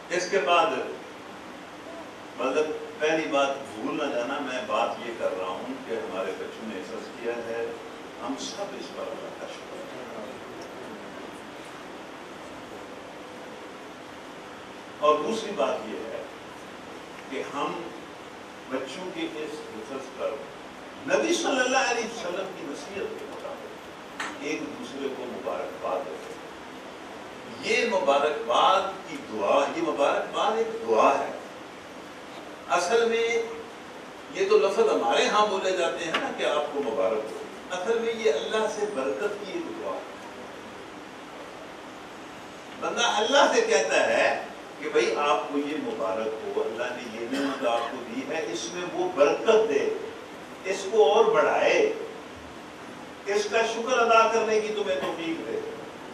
اس کے بعد مطلب پہلی بات بھول نہ جانا، میں بات یہ کر رہا ہوں کہ ہمارے بچوں نے احساس کیا ہے، ہم سب اس پر اللہ کا شکر ہے۔ اور دوسری بات یہ ہے کہ ہم بچوں کے اس حفظ پر نبی صلی اللہ علیہ وسلم کی نصیحت کے مطابق ایک دوسرے کو مبارکباد دیتے ہیں۔ یہ مبارکباد کی دعا، یہ مبارکباد ایک دعا ہے۔ اصل میں یہ تو لفظ ہمارے ہاں بولے جاتے ہیں نا کہ آپ کو مبارک ہو، اصل میں یہ اللہ سے برکت کی ایک دعا ہے۔ بندہ اللہ سے کہتا ہے کہ بھئی آپ کو یہ مبارک ہو، اللہ نے یہ نعمت آپ کو دی ہے، اس میں وہ برکت دے، اس کو اور بڑھائے، اس کا شکر ادا کرنے کی تمہیں توفیق دے۔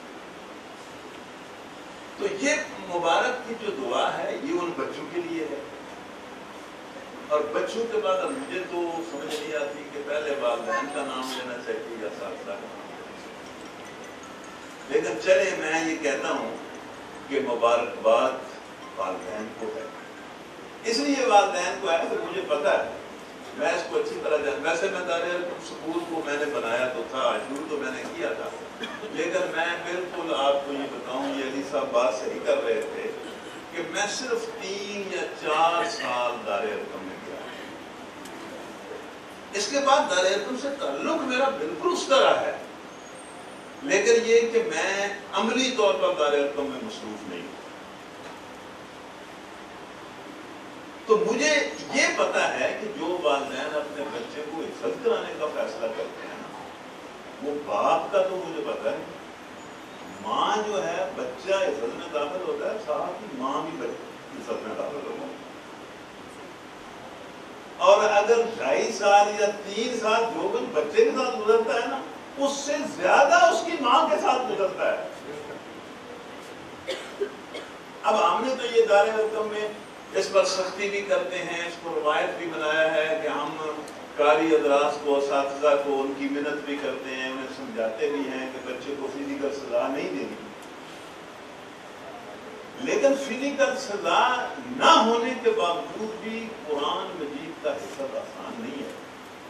تو یہ مبارک کی جو دعا ہے یہ ان بچوں کے لیے ہے۔ اور بچوں کے بعد مجھے تو سمجھ نہیں آتی کہ پہلے والدین کا نام لینا چاہیے یا اساتذہ کا نام لینا چاہیے، لیکن چلے میں یہ کہتا ہوں کہ مبارکباد والدین کو ہے۔ اس لیے والدین کو ہے کہ مجھے پتا ہے، میں اس کو اچھی طرح جانتا، ویسے میں دارالعلوم سکول کو میں نے بنایا تو تھا، شروع تو میں نے کیا تھا، لیکن میں بالکل آپ کو یہ بتاؤں، یہ علی صاحب بات صحیح کر رہے تھے کہ میں صرف 3 یا 4 سال دارالعلوم میں گیا، اس کے بعد دارالعلوم سے تعلق میرا بالکل اس طرح ہے، لیکن یہ کہ میں عملی طور پر دارالعلوم میں مصروف نہیں ہوں۔ تو مجھے یہ پتا ہے کہ جو والدین اپنے بچے کو حفظ کرانے کا فیصلہ کرتے ہیں نا، وہ باپ کا تو مجھے پتا ہے، ماں جو ہے بچہ حفظ میں داخل ہوتا ہے، صاحب کی ماں بھی حفظ میں داخل ہوگا، اور اگر 2.5 سال یا 3 سال جو کچھ بچے کے ساتھ گزرتا ہے نا، اس سے زیادہ اس کی ماں کے ساتھ گزرتا ہے۔ اب ہم نے تو یہ دارالعلوم میں اس پر سختی بھی کرتے ہیں، اس کو روایت بھی بنایا ہے کہ ہم قاری حضرات کو، اساتذہ کو ان کی منت بھی کرتے ہیں، انہیں سمجھاتے بھی ہیں کہ بچے کو فزیکل سزا نہیں دینی، لیکن فزیکل سزا نہ ہونے کے باوجود بھی قرآن مجید کا حفظ آسان نہیں ہے۔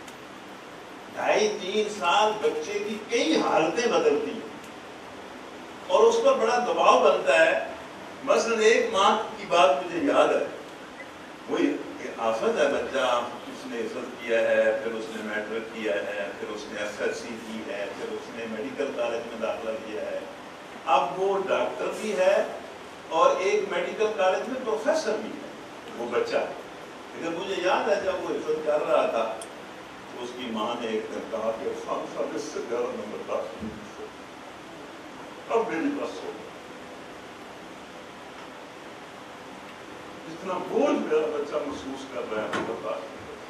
2.5-3 سال بچے کی کئی حالتیں بدلتی ہیں اور اس پر بڑا دباؤ بنتا ہے۔ مثلا ایک ماں کی بات مجھے یاد ہے، وہی آفت ہے، بچہ اس نے حفظ کیا ہے، پھر اس نے میٹرک کیا ہے، پھر اس نے FSC کی ہے، پھر اس نے میڈیکل کالج میں داخلہ لیا ہے، اب وہ ڈاکٹر بھی ہے اور ایک میڈیکل کالج میں پروفیسر بھی ہے وہ بچہ۔ لیکن مجھے یاد ہے جب وہ حفظ کر رہا تھا تو اس کی ماں نے ایک دن کہا کہ عرفان صاحب اس سے زیادہ نمبر پاس نہیں، اب میری بس ہو، اتنا بوجھ میرا بچہ محسوس کر رہا ہے نمبر پاس۔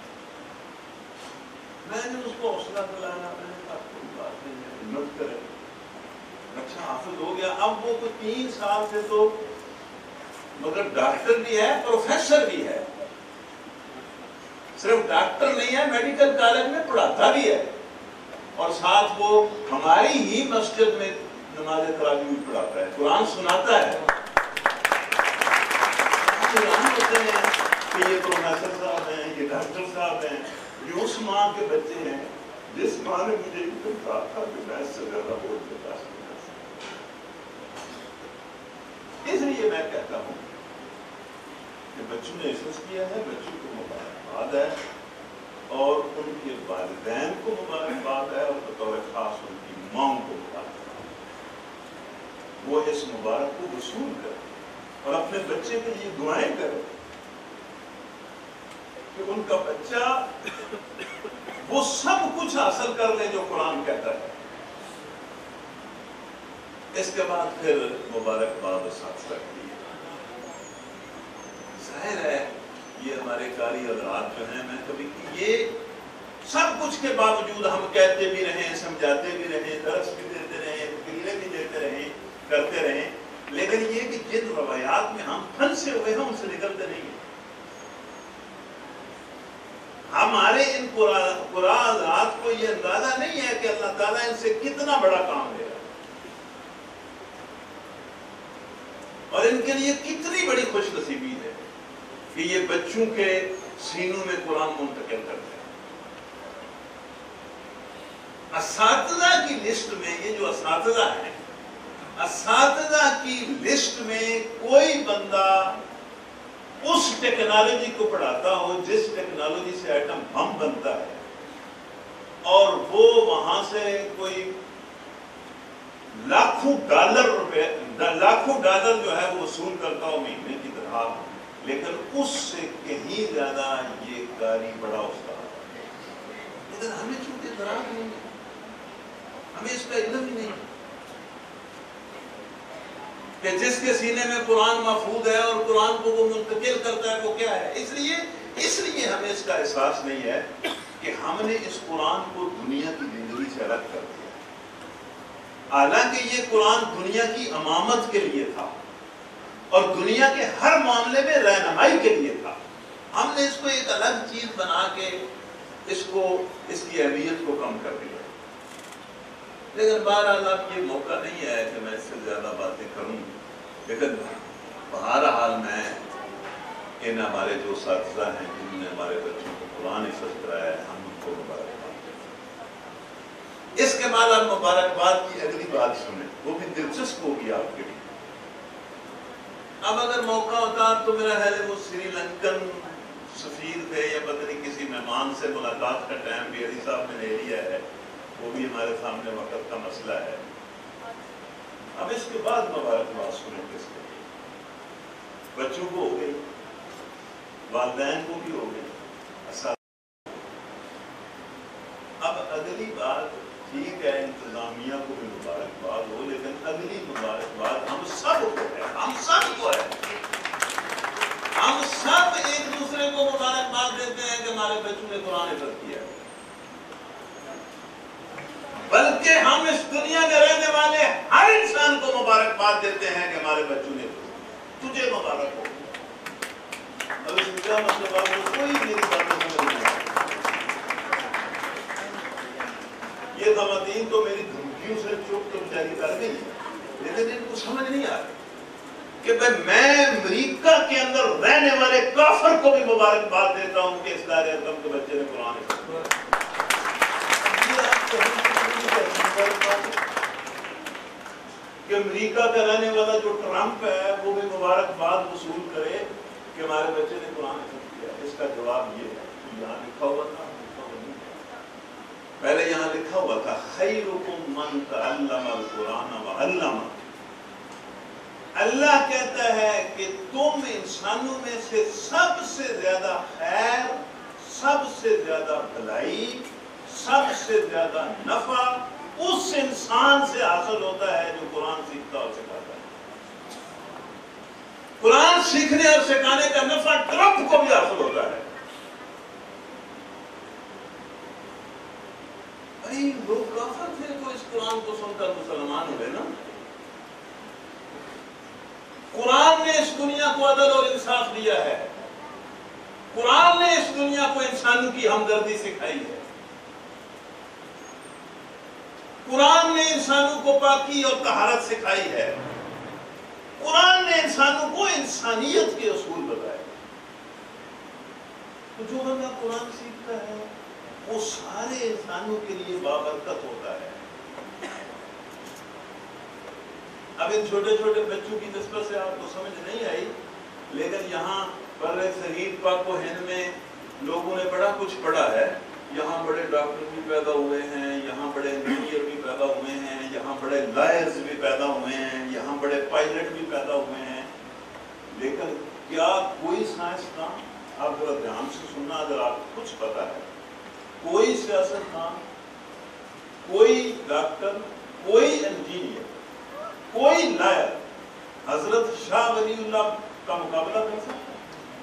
میں نے اس کو حوصلہ دلایا، میں نے کہا کوئی بات نہیں ہے، ہمت کرے، بچہ حافظ ہو گیا۔ اب وہ 3 سال سے تو مگر ڈاکٹر بھی ہے، پروفیسر بھی ہے، صرف ڈاکٹر نہیں ہے، میڈیکل کالج میں پڑھاتا بھی ہے، اور ساتھ وہ ہماری ہی مسجد میں نماز تراویح پڑھاتا ہے، قرآن سناتا ہے۔ قرآن ہوتے ہیں کہ یہ پروفیسر صاحب ہیں، یہ ڈاکٹر صاحب ہیں، یہ اس ماں کے بچے ہیں جس ماں نے مجھے ایک دن کہا تھا کہ میں اس سے زیادہ بوجھ برداشت نہیں کر سکتا۔ اس لیے میں کہتا ہوں کہ بچوں نے حفظ کیا ہے، بچوں کو مبارکباد ہے، اور ان کے والدین کو مبارکباد ہے، اور بطور خاص ان کی ماں کو مبارکباد ہے۔ وہ اس مبارک کو وصول کرے اور اپنے بچے کے لیے دعائیں کرے کہ ان کا بچہ وہ سب کچھ حاصل کر لے جو قرآن کہتا ہے۔ اس کے بعد پھر مبارکباد اساتذہ کے لیے، ظاہر ہے یہ ہمارے قاری حضرات جو ہیں، میں کبھی یہ سب کچھ کے باوجود ہم کہتے بھی رہیں، سمجھاتے بھی رہیں، درس بھی دیتے رہیں، تقریریں بھی دیتے رہیں، کرتے رہیں، لیکن یہ کہ جن روایات میں ہم پھنسے ہوئے ہیں ان سے نکلتے نہیں ہیں۔ ہمارے ان قرآن کو یہ اندازہ نہیں ہے کہ اللہ تعالیٰ ان سے کتنا بڑا کام لے رہا ہے۔ اور ان کے لیے کتنی بڑی خوش نصیبی ہے کہ یہ بچوں کے سینوں میں قرآن منتقل کرتے ہیں۔ اساتذہ کی لسٹ میں، یہ جو اساتذہ ہیں، اساتذہ کی لسٹ میں کوئی بندہ اس ٹیکنالوجی کو پڑھاتا ہو جس ٹیکنالوجی سے ایٹم بم بنتا ہے، اور وہ وہاں سے کوئی لاکھوں ڈالر جو ہے وہ وصول کرتا ہو مہینے کی طرح، لیکن اس سے کہیں زیادہ یہ قاری بڑا استاد ہے۔ لیکن ہمیں چونکہ دراز نہیں ہے، ہمیں اس کا علم ہی نہیں کہ جس کے سینے میں قرآن محفوظ ہے اور قرآن کو وہ منتقل کرتا ہے وہ کیا ہے۔ اس لیے ہمیں اس کا احساس نہیں ہے کہ ہم نے اس قرآن کو دنیا کی زندگی سے الگ کر دیا، حالانکہ یہ قرآن دنیا کی امامت کے لیے تھا اور دنیا کے ہر معاملے میں رہنمائی کے لیے تھا۔ ہم نے اس کو ایک الگ چیز بنا کے اس کی اہمیت کو کم کر دیا۔ لیکن بہرحال اب یہ موقع نہیں ہے کہ میں اس سے زیادہ باتیں کروں، لیکن بہرحال میں ان ہمارے جو اساتذہ ہیں جنہوں نے ہمارے بچوں کو قرآن حفظ کرایا ہے، ہم ان کو مبارکباد دیتے ہیں۔ اس کے بعد آپ مبارکباد کی اگلی بات سنیں، وہ بھی دلچسپ ہوگی آپ کے لیے۔ اب اگر موقع ہوتا تو میرا خیال ہے وہ سری لنکن سفیر تھے یا پتہ نہیں کسی مہمان سے ملاقات کا ٹائم بھی علی صاحب نے لے لیا ہے، وہ بھی ہمارے سامنے وقت کا مسئلہ ہے۔ اب اس کے بعد مبارکباد سنیں کس کے لیے؟ بچوں کو ہو گئی، والدین کو بھی ہو گئی، اب اگلی بات، ٹھیک ہے انتظامیہ کو بھی مبارکباد ہو، لیکن اگلی مبارکباد ہم سب کو ہے، ہم سب ایک دوسرے کو مبارکباد دیتے ہیں کہ ہمارے بچوں نے قرآن حفظ کیا ہے، بلکہ ہم اس دنیا میں رہنے والے ہر انسان کو مبارکباد دیتے ہیں کہ ہمارے بچوں نے تجھے مبارک ہو۔ اب اس کا مطلب آپ کو کوئی میری باتوں سمجھ نہیں آتی۔ یہ خواتین تو میری دھمکیوں سے چپ تو بیچاری کر گئی، لیکن ان کو سمجھ نہیں آ رہی کہ میں امریکہ کے اندر رہنے والے کافر کو بھی مبارکباد دیتا ہوں کہ اس دار ارقم کے بچے نے قرآن حفظ کیا۔ کہ امریکہ کا رہنے والا جو ٹرمپ ہے وہ بھی مبارکباد وصول کرے کہ ہمارے بچے نے قرآن حفظ کیا۔ اس کا جواب یہ ہے، یہاں لکھا ہوا تھا، پہلے یہاں لکھا ہوا تھا خیرکم من تعلم القرآن وعلمہ۔ اللہ کہتا ہے کہ تم انسانوں میں سے سب سے زیادہ خیر، سب سے زیادہ بھلائی، سب سے زیادہ نفع اس انسان سے حاصل ہوتا ہے جو قرآن سیکھتا اور سکھاتا ہے۔ قرآن سیکھنے اور سکھانے کا نفع ٹرمپ کو بھی حاصل ہوتا ہے۔ بھائی لوگ کافر تھے تو اس قرآن کو سن کر مسلمان ہوئے نا۔ قرآن نے اس دنیا کو عدل اور انصاف دیا ہے، قرآن نے اس دنیا کو انسانوں کی ہمدردی سکھائی ہے، قرآن نے انسانوں کو پاکی اور طہارت سکھائی ہے، قرآن نے انسانوں کو انسانیت کے اصول بتائے۔ تو جو بندہ قرآن سیکھتا ہے وہ سارے انسانوں کے لیے بابرکت ہوتا ہے۔ اب ان چھوٹے چھوٹے بچوں کی نسبت سے آپ کو سمجھ نہیں آئی، لیکن یہاں بر صغیر پاک و ہند میں لوگوں نے بڑا کچھ پڑھا ہے۔ یہاں بڑے ڈاکٹر بھی پیدا ہوئے ہیں، یہاں بڑے انجینئر بھی پیدا ہوئے ہیں، یہاں بڑے لائرز بھی پیدا ہوئے ہیں، یہاں بڑے پائلٹ بھی پیدا ہوئے ہیں، لیکن کیا کوئی سائنسدان، آپ ذرا دھیان سے سننا اگر آپ کو کچھ پتا ہے، کوئی سیاستدان، کوئی ڈاکٹر، کوئی انجینئر، کوئی لائر حضرت شاہ ولی اللہ کا مقابلہ کر سکتا ہے؟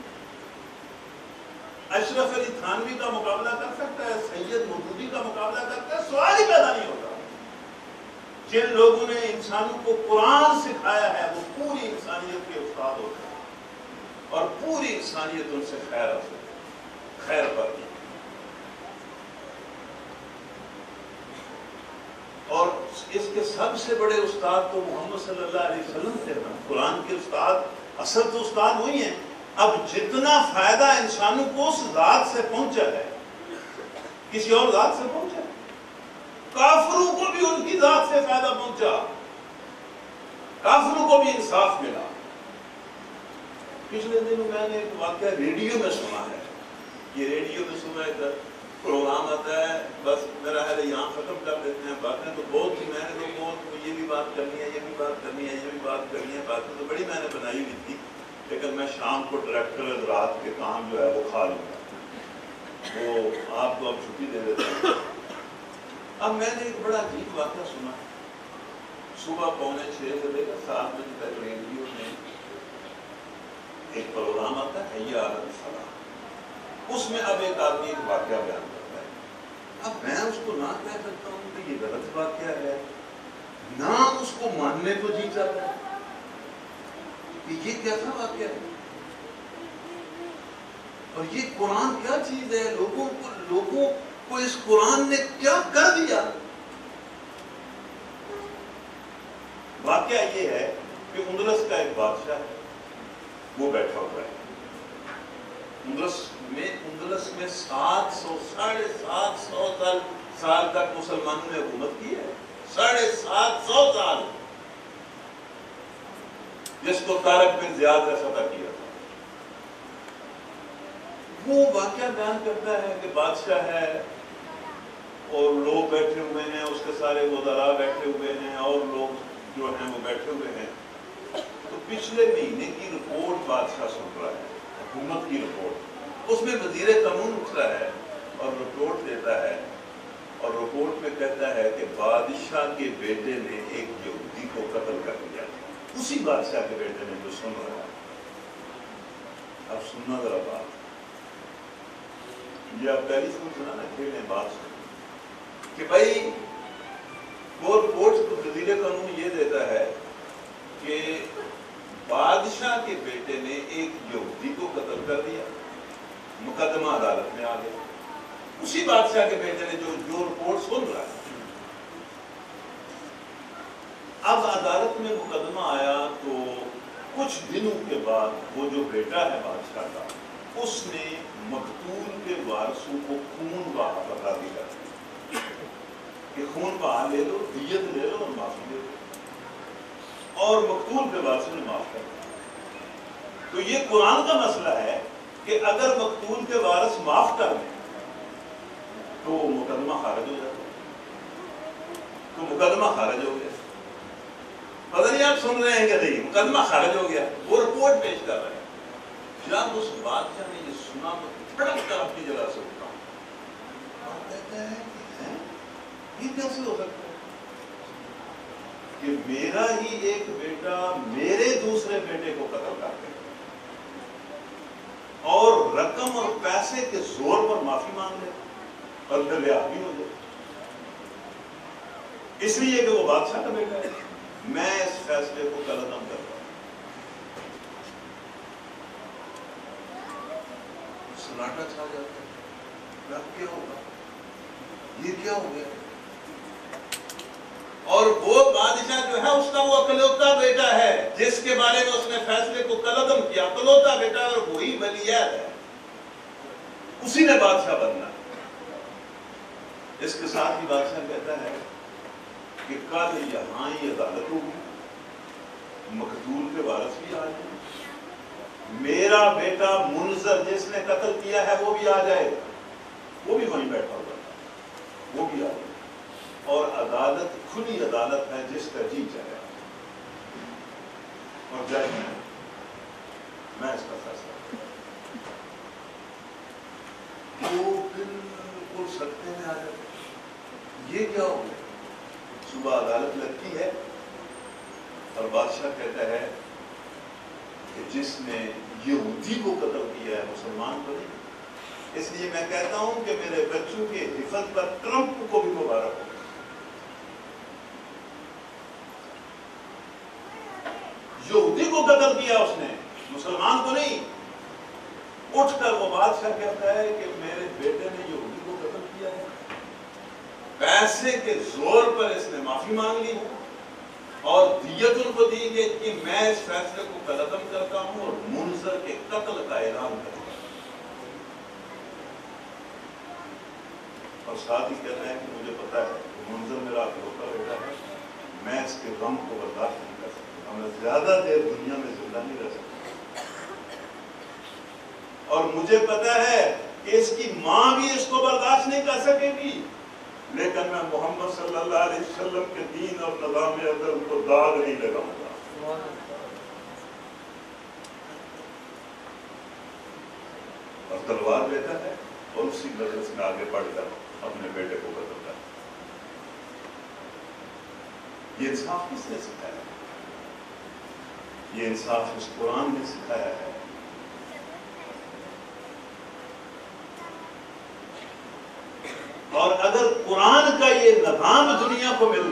اشرف علی تھانوی کا مقابلہ کر سکتا ہے؟ سید مودودی کا مقابلہ کرتا ہے؟ سوال ہی پیدا نہیں ہوتا۔ جن لوگوں نے انسانوں کو قرآن سکھایا ہے وہ پوری انسانیت کے استاد ہوتے ہیں اور پوری انسانیت ان سے خیر حاصل ہے، خیر پاتی ہے۔ اور اس کے سب سے بڑے استاد تو محمد صلی اللہ علیہ وسلم تھے نا، قرآن کے استاد، اصل تو استاد وہی ہیں۔ اب جتنا فائدہ انسانوں کو اس ذات سے پہنچا ہے کسی اور ذات سے پہنچا، کافروں کو بھی ان کی ذات سے فائدہ پہنچا، کافروں کو بھی انصاف ملا۔ پچھلے دنوں میں نے ایک واقعہ ریڈیو میں سنا ہے، یہ ریڈیو میں سنا ایک پروگرام آتا ہے، بس میرا ہے یہاں ختم کر دیتے ہیں، باتیں تو بہت تھی، میں نے تو بہت یہ بھی بات کرنی ہے، یہ بھی بات کرنی ہے، یہ بھی بات کرنی ہے، باتیں تو بڑی میں نے بنائی ہوئی تھی، لیکن میں شام کو ڈائریکٹر رات کے کام جو ہے وہ کھا لوں گا، وہ آپ کو اب چھٹی دے دیتے ہیں۔ اب میں نے ایک بڑا عجیب واقعہ سنا، صبح 5:45 سے لے کر 7 بجے تک ریڈیو میں ایک پروگرام آتا ہے حی علی الفلاح، اس میں اب ایک آدمی ایک واقعہ بیان کرتا ہے۔ اب میں اس کو نہ کہہ سکتا ہوں کہ یہ غلط واقعہ ہے، نہ اس کو ماننے کو جی چاہتا ہے کہ یہ کیسا واقعہ ہے، اور یہ قرآن کیا چیز ہے، لوگوں کو اس قرآن نے کیا کر دیا۔ واقعہ یہ ہے کہ اندلس کا ایک بادشاہ ہے، وہ بیٹھا ہوا ہے اندلس میں 700 سال تک مسلمانوں نے حکومت کی ہے، 750 سال، جس کو طارق بن زیاد نے فتح کیا تھا۔ وہ واقعہ بیان کرتا ہے کہ بادشاہ ہے اور لوگ بیٹھے ہوئے ہیں، اس کے سارے وزراء بیٹھے ہوئے ہیں اور لوگ جو ہیں وہ بیٹھے ہوئے ہیں، تو پچھلے مہینے کی رپورٹ بادشاہ سن رہا ہے، حکومت کی رپورٹ، اس میں وزیر قانون اٹھتا ہے اور رپورٹ دیتا ہے، اور رپورٹ میں کہتا ہے کہ بادشاہ کے بیٹے نے ایک یہودی کو قتل کر دیا، اسی بادشاہ کے بیٹے نے جو سن رہا ہے۔ اب سننا ذرا بات، یہ آپ پہلی سن سنا نا، کھیلیں بات سن کہ بھائی وہ رپورٹ وزیر قانون یہ دیتا ہے کہ بادشاہ کے بیٹے نے ایک یہودی کو قتل کر دیا، مقدمہ عدالت میں آ گیا، اسی بادشاہ کے بیٹے نے جو رپورٹ سن رہا ہے۔ اب عدالت میں مقدمہ آیا تو کچھ دنوں کے بعد وہ جو بیٹا ہے بادشاہ کا، اس نے مقتول کے وارثوں کو خون بہا بتا دیا کہ خون بہا لے لو، دیت لے لو اور معافی لے لو، اور مقتول کے وارثوں نے معاف کر دیا۔ تو یہ قرآن کا مسئلہ ہے کہ اگر مقتول کے وارث معاف کر دیں تو مقدمہ خارج ہو جاتا ہے، تو مقدمہ خارج ہو گیا۔ پتہ نہیں آپ سن رہے ہیں کہ نہیں، مقدمہ خارج ہو گیا، وہ رپورٹ پیش کر رہے ہیں۔ جب اس بادشاہ نے یہ سنا تو پھڑک کر اپنی جگہ سے اٹھا اور کہتا ہے کہ یہ کیسے ہو سکتا ہے کہ میرا ہی ایک بیٹا میرے دوسرے بیٹے کو قتل کر دے اور رقم اور پیسے کے زور پر معافی مانگ لے اور دریا بھی ہو جائے، اس لیے کہ وہ بادشاہ کا بیٹا ہے۔ میں اس فیصلے کو قلعدم کرتا ہوں۔ سناٹا چھا جاتا ہے، اب کیا ہوگا، یہ کیا ہو گیا؟ اور وہ بادشاہ جو ہے اس کا وہ اکلوتا بیٹا ہے جس کے بارے میں اس نے فیصلے کو قلعدم کیا، اکلوتا بیٹا، اور وہی ولی عہد ہے، اسی نے بادشاہ بننا۔ اس کے ساتھ ہی بادشاہ کہتا ہے کہ کل یہاں ہی عدالت ہوگی، مقتول کے وارث بھی آ جائیں، میرا بیٹا منظر جس نے قتل کیا ہے وہ بھی آ جائے، وہ بھی وہیں بیٹھا ہوا ہے، وہ بھی آ جائے، اور عدالت کھلی عدالت ہے، جس کا جی چاہے اور جج میں اس کا فیصلہ وہ بالکل سکتے میں آ جاتے۔ یہ کیا ہو گیا؟ صبح عدالت لگتی ہے اور بادشاہ کہتا ہے کہ جس نے یہودی کو قتل کیا ہے مسلمان کو نہیں، اس لیے میں کہتا ہوں کہ میرے بچوں کے حفظ پر ٹرمپ کو بھی مبارک ہو۔ یہودی کو قتل کیا اس نے، مسلمان کو نہیں۔ اٹھ کر وہ بادشاہ کہتا ہے کہ میرے بیٹے نے یہودی کو قتل کیا ہے، پیسے کے زور پر اس نے معافی مانگ لی ہے اور دیت ان کو دی گئی کہ میں اس فیصلے کو قلعدم کرتا ہوں اور منظر کے قتل کا اعلان کرتا ہوں. اور ساتھ ہی کہنا ہے کہ مجھے پتا ہے کہ منظر میرا اکلوتا بیٹا ہے, میں اس کے غم کو برداشت نہیں کر سکتا, میں زیادہ دیر دنیا میں زندہ نہیں رہ سکتا, اور مجھے پتا ہے کہ اس کی ماں بھی اس کو برداشت نہیں کر سکے گی, لیکن میں محمد صلی اللہ علیہ وسلم کے دین اور نظام عدل کو داغ نہیں لگاؤں گا. اور تلوار لیتا ہے اور اسی مجلس میں آگے بڑھ کر اپنے بیٹے کو بدلتا ہے. یہ انصاف کس نے سکھایا؟ یہ انصاف اس قرآن نے سکھایا ہے. اور اگر قرآن کا یہ نظام دنیا کو مل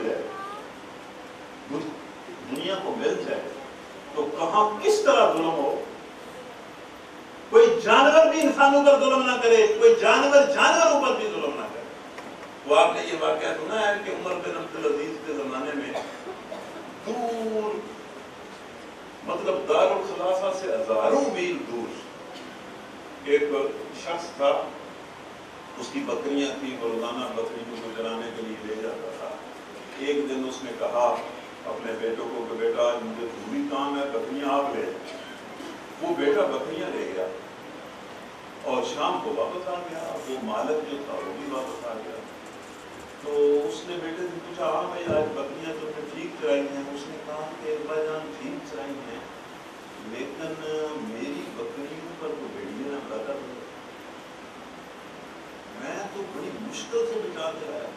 جائے تو کہاں کس طرح ظلم ہو. کوئی جانور بھی انسانوں پر ظلم نہ کرے, کوئی جانور جانوروں پر بھی ظلم نہ کرے. وہ آپ نے یہ واقعہ سنا ہے کہ عمر بن عبدالعزیز کے زمانے میں دور, مطلب دار الخلافہ سے ہزاروں میل دور ایک شخص تھا, اس کی بکریاں تھیں, وہ روزانہ بکریوں کو چرانے کے لیے لے جاتا تھا. ایک دن اس نے کہا اپنے بیٹوں کو کہ بیٹا مجھے ضروری کام ہے, بکریاں آپ لے. وہ بیٹا بکریاں لے گیا اور شام کو واپس آ گیا. وہ مالک جو تھا وہ بھی واپس آ گیا. تو اس نے بیٹے سے پوچھا, ہاں بھائی آج بکریاں تو نے ٹھیک چرائی ہیں؟ اس نے کہا کہ ابا جان ٹھیک چرائی ہیں, لیکن میری بکریوں پر تو بھیڑیے نے حملہ کر دیا, میں تو بڑی مشکل سے بچا کے آیا.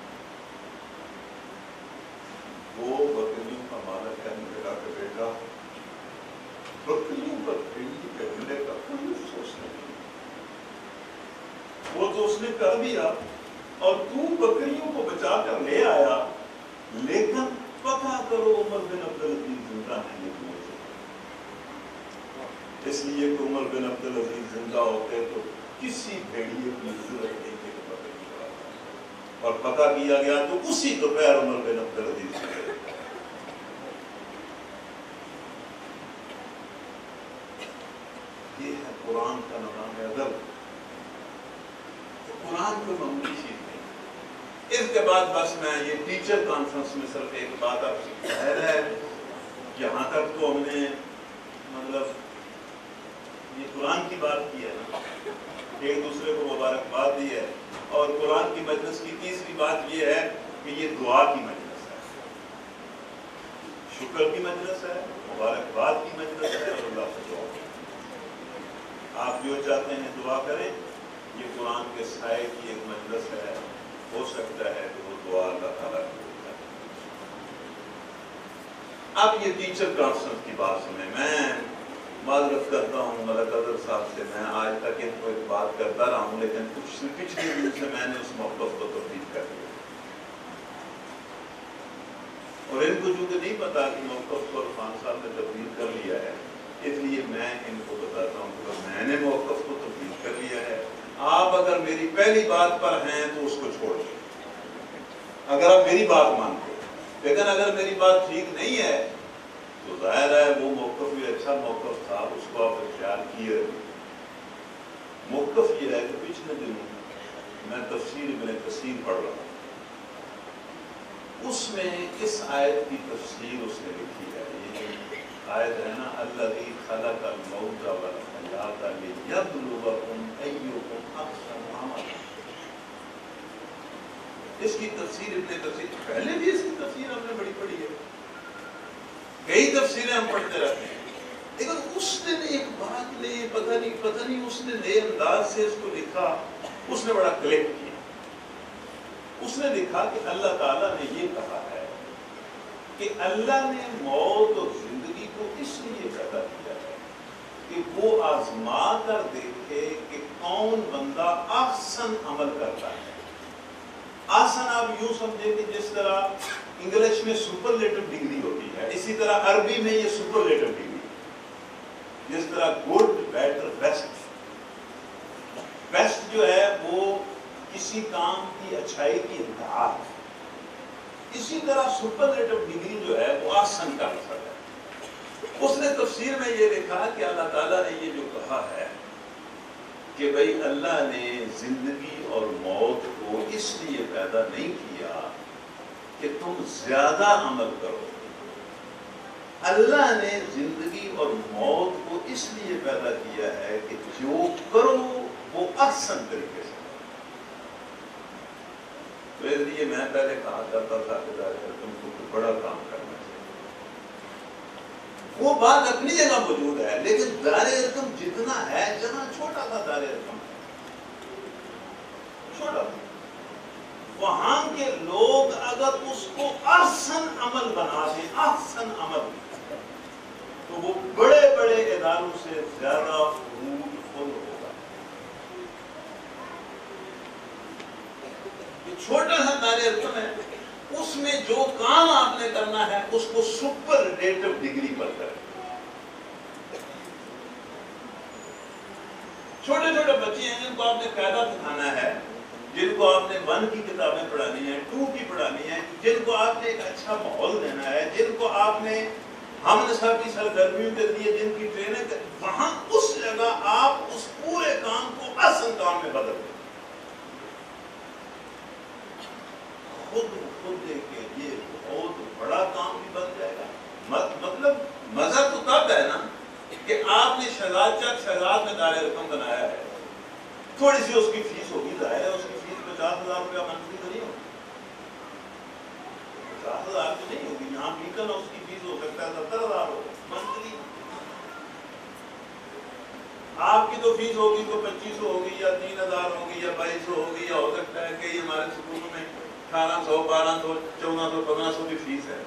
وہ بکریوں کا مالک کہنے لگا کہ بیٹا بکریوں پر بھیڑی کے حملے کا کوئی افسوس نہیں, وہ تو اس نے کر دیا اور تو بکریوں کو بچا کر لے آیا, لیکن پتہ کرو عمر بن عبدالعزیز زندہ نہیں ہوئے. اس لیے کہ عمر بن عبدالعزیز زندہ ہوتے تو کسی بھیڑیے کی ضرورت نہیں تھی کہ بکری چراتا, اور پتہ کیا گیا تو اسی دوپہر عمر بن عبدالعزیز سے. یہ ہے قرآن کا نظام عدل. قرآن کوئی معمولی چیز نہیں. اس کے بعد بس میں یہ ٹیچر کانفرنس میں صرف ایک بات آپ سے ظاہر ہے, یہاں تک تو ہم نے مطلب یہ قرآن کی بات کی ہے نا, ایک دوسرے کو مبارکباد دی ہے, اور قرآن کی مجلس کی تیسری بات یہ ہے کہ یہ دعا کی مجلس ہے, شکر کی مجلس ہے, مبارکباد کی مجلس ہے, اور اللہ سے دعا. آپ جو چاہتے ہیں دعا کریں. یہ قرآن کے سائے کی ایک مجلس ہے, ہو سکتا ہے کہ وہ دعا اللہ تعالیٰ کی ہو جائے. اب یہ ٹیچر کانفرنس کی بات سنیں. میں معذرت کرتا ہوں ملک اظہر صاحب سے, میں آج تک ان کو ایک بات کرتا رہا ہوں, لیکن کچھ پچھلے دن سے میں نے اس موقف کو تبدیل کر دیا, اور ان کو چونکہ نہیں پتا کہ موقف کو عرفان صاحب نے تبدیل کر لیا ہے, اس لیے میں ان کو بتاتا ہوں کہ میں نے موقف کو تبدیل کر لیا ہے. آپ اگر میری پہلی بات پر ہیں تو اس کو چھوڑ دیں, اگر آپ میری بات مانتے, لیکن اگر میری بات ٹھیک نہیں ہے تو ظاہر ہے وہ موقف بھی اچھا موقف تھا, اس کو آپ اختیار کیے. موقف یہ ہے کہ پچھلے دنوں میں تفسیر ابن کثیر پڑھ رہا ہوں, اس میں اس آیت کی تفسیر اس نے لکھی ہے. یہ آیت ہے نا, الذی خلق الموت والحیات لیبلوکم ایکم احسن عملا. اس کی تفسیر ابن کثیر, پہلے بھی اس کی تفسیر ہم نے بڑی پڑھی ہے, کئی تفسیریں ہم پڑھتے رہتے ہیں, لیکن اس نے ایک بات نے پتہ نہیں اس نے نئے انداز سے اس کو لکھا, اس نے بڑا کلک کیا. اس نے لکھا کہ اللہ تعالیٰ نے یہ کہا ہے کہ اللہ نے موت اور زندگی کو اس لیے پیدا کیا ہے کہ وہ آزما کر دیکھے کہ کون بندہ احسن عمل کرتا ہے. احسن آپ یوں سمجھے کہ جس طرح انگلش میں سپرلیٹو ڈگری ہوتی ہے, اسی طرح عربی میں یہ سپرلیٹو ڈگری, جس طرح گڈ, بیٹر, بیسٹ. بیسٹ جو ہے وہ کسی کسی کام کی اچھائی کی انتہا ہے، اسی طرح سپرلیٹو ڈگری جو ہے وہ احسن کا مقصد ہے۔ اس نے تفسیر میں یہ لکھا کہ اللہ تعالیٰ نے یہ جو کہا ہے کہ بھئی اللہ نے زندگی اور موت کو اس لیے پیدا نہیں کیا کہ تم زیادہ عمل کرو، اللہ نے زندگی اور موت کو اس لیے پیدا کیا ہے کہ جو کرو وہ احسن طریقے سے۔ تو اس لیے میں پہلے کہا کرتا تھا کہ تم کو بڑا کام کرنا چاہیے، وہ بات اپنی جگہ موجود ہے، لیکن دار ارقم جتنا ہے، جہاں چھوٹا تھا دار ارقم چھوٹا تھا، وہاں کے لوگ اگر اس کو احسن عمل بنا دیں، احسن عمل، تو وہ بڑے بڑے اداروں سے زیادہ فروٹفل ہوگا۔ یہ چھوٹا سا دار ارقم ہے، اس میں جو کام آپ نے کرنا ہے اس کو سپرلیٹو ڈگری پر کریں۔ چھوٹے چھوٹے بچے ہیں جن کو آپ نے قاعدہ سکھانا ہے، جن کو آپ نے 1 کی کتابیں پڑھانی ہیں، 2 کی پڑھانی ہے، جن کو آپ نے ایک اچھا ماحول دینا ہے، جن کو آپ نے ہم نصاب کی سرگرمیوں کے لیے جن کی ٹریننگ، وہاں اس جگہ آپ اس پورے کام کو احسن کام میں بدل دیں۔ خود کے یہ بہت بڑا کام بھی بن جائے گا۔ مطلب مزہ تو تب ہے نا کہ آپ نے شہزاد چک شہزاد میں دار رقم بنایا ہے، تھوڑی سی اس کی فیس ہوگی، ظاہر ہے اس کی فیس 50,000 روپیہ منتھلی تو نہیں ہوگی، 50,000 تو نہیں ہوگی، یہاں بیکن اس کی فیس ہو سکتا ہے 70,000 ہو منتھلی، آپ کی تو فیس ہوگی تو 2500 ہوگی یا 3000 ہوگی یا 2200 ہوگی، یا ہو سکتا ہے کہ ہمارے سکولوں میں 1800 1200 1400 1500 کی فیس ہے۔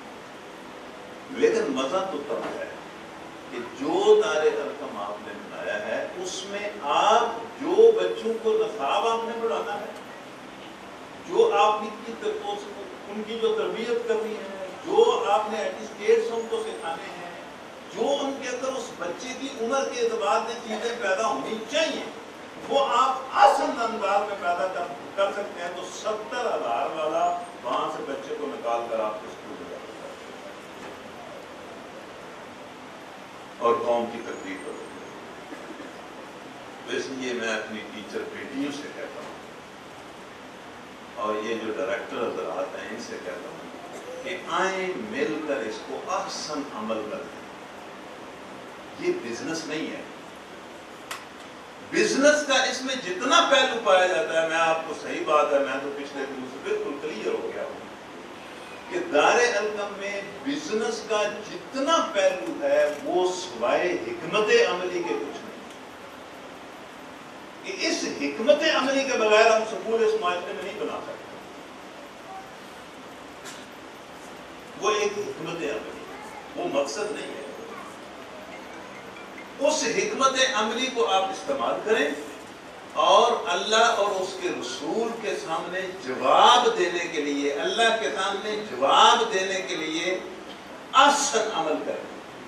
لیکن مزہ تو تب ہے کہ جو دار ارقم آپ نے بنایا ہے اس میں آپ جو بچوں کو نصاب آپ نے پڑھانا ہے، جو آپ ان کی جو تربیت کرنی ہے، جو آپ نے ایٹسٹیٹس ان کو سکھانے ہیں، جو ان کے اندر اس بچے کی عمر کے اعتبار سے چیزیں پیدا ہونی چاہیے، وہ آپ آسان انداز میں پیدا کر سکتے ہیں، تو 70,000 والا وہاں سے بچے کو نکال کر آپ کو اسکول میں جاتے ہیں اور قوم کی تقریر کرتے ہیں۔ اس لیے میں اپنی ٹیچر بیٹیوں سے کہتا ہوں اور یہ جو ڈائریکٹر حضرات ہیں ان سے کہتا ہوں کہ آئیں مل کر اس کو احسن عمل کریں۔ یہ بزنس نہیں ہے، بزنس کا اس میں جتنا پہلو پایا جاتا ہے، میں آپ کو صحیح بات ہے، میں تو پچھلے دنوں سے بالکل کلیئر ہو گیا ہوں کہ دار ارقم میں بزنس کا جتنا پہلو ہے وہ سوائے حکمت عملی کے کچھ نہیں، کہ اس حکمت عملی کے بغیر ہم سکول اس معاشرے میں نہیں بنا سکتے۔ وہ ایک حکمت عملی، وہ مقصد نہیں ہے، اس حکمت عملی کو آپ استعمال کریں اور اللہ اور اس کے رسول کے سامنے جواب دینے کے لیے، اللہ کے سامنے جواب دینے کے لیے احسن عمل کریں۔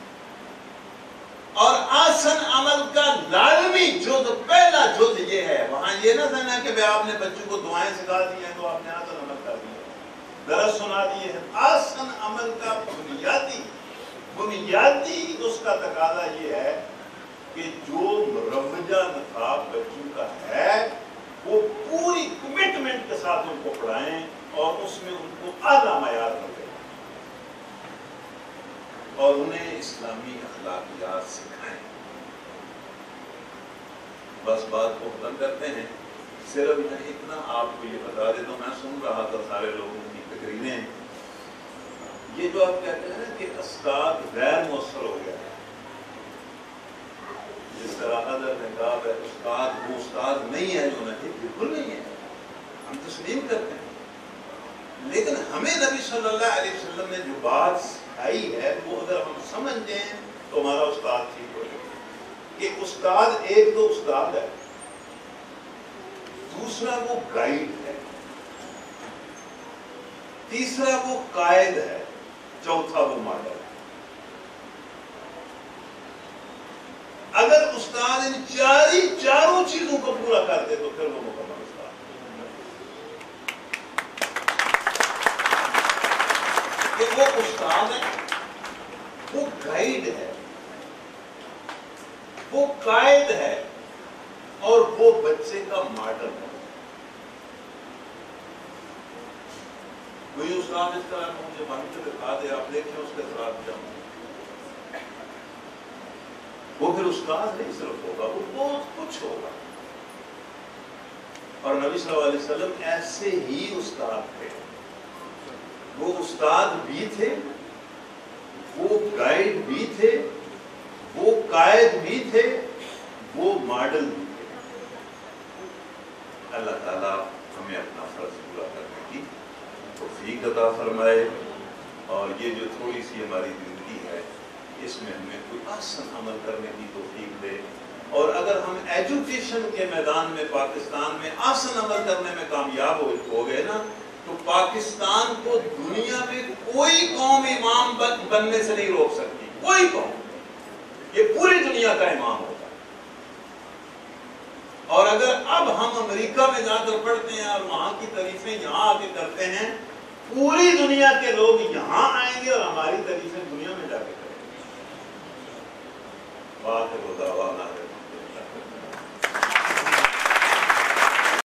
اور احسن عمل کا لازمی جز، پہلا جز یہ ہے، وہاں یہ نہ سمجھنا کہ آپ نے بچوں کو دعائیں سکھا دی ہیں تو آپ نے احسن عمل کر دیا، درس سنا دیے ہیں۔ احسن عمل کا بنیادی اس کا تقاضا یہ ہے کہ جو مروجہ نصاب بچوں کا ہے وہ پوری کمٹمنٹ کے ساتھ ان کو پڑھائیں اور اس میں ان کو اعلیٰ معیار پر دیں اور انہیں اسلامی اخلاقیات سکھائیں۔ بس بات کو ختم کرتے ہیں، صرف میں اتنا آپ کو یہ بتا دیتا ہوں، میں سن رہا تھا سارے لوگوں کی تقریریں، یہ جو آپ کہتے ہیں کہ استاد غیر مؤثر ہو گیا ہے، جس طرح حضرت نے کہا ہے استاد وہ استاد نہیں ہے جو نہیں، بالکل نہیں ہے، ہم تسلیم کرتے ہیں، لیکن ہمیں نبی صلی اللہ علیہ وسلم نے جو بات سکھائی ہے وہ اگر ہم سمجھ جائیں تو ہمارا استاد ٹھیک ہو جائے کہ استاد ایک تو استاد ہے، دوسرا وہ گائیڈ ہے، تیسرا وہ قائد ہے، چوتھا وہ ماڈل ہے۔ اگر استاد ان چاروں چیزوں کو پورا کر دے تو پھر وہ مکمل استاد ہے۔ وہ استاد ہے، وہ گائیڈ ہے، وہ قائد ہے، اور وہ بچے کا ماڈل ہے۔ کوئی استاد اس طرح مجھے بن کے دکھا دے، آپ دیکھیں اس کے ساتھ کیا ہوں، وہ پھر استاد نہیں صرف ہوگا، وہ بہت کچھ ہوگا۔ اور نبی صلی اللہ علیہ وسلم ایسے ہی استاد تھے، وہ استاد بھی تھے، وہ گائیڈ بھی تھے، وہ قائد بھی تھے، وہ ماڈل بھی تھے۔ اللہ تعالیٰ ہمیں اپنا فرض پورا کرنے کی توفیق عطا فرمائے، اور یہ جو تھوڑی سی ہماری زندگی ہے اس میں ہمیں کوئی احسن عمل کرنے کی توفیق دے، اور اگر ہم ایجوکیشن کے میدان میں پاکستان میں احسن عمل کرنے میں کامیاب ہو گئے نا، تو پاکستان کو دنیا میں کوئی قوم امام بننے سے نہیں روک سکتی، کوئی قوم، یہ پوری دنیا کا امام ہوگا۔ اور اگر اب ہم امریکہ میں جا کر پڑھتے ہیں اور وہاں کی تعریفیں یہاں آ کے کرتے ہیں، پوری دنیا کے لوگ یہاں آئیں گے اور ہماری تعریفیں دنیا میں جا کے کریں گے۔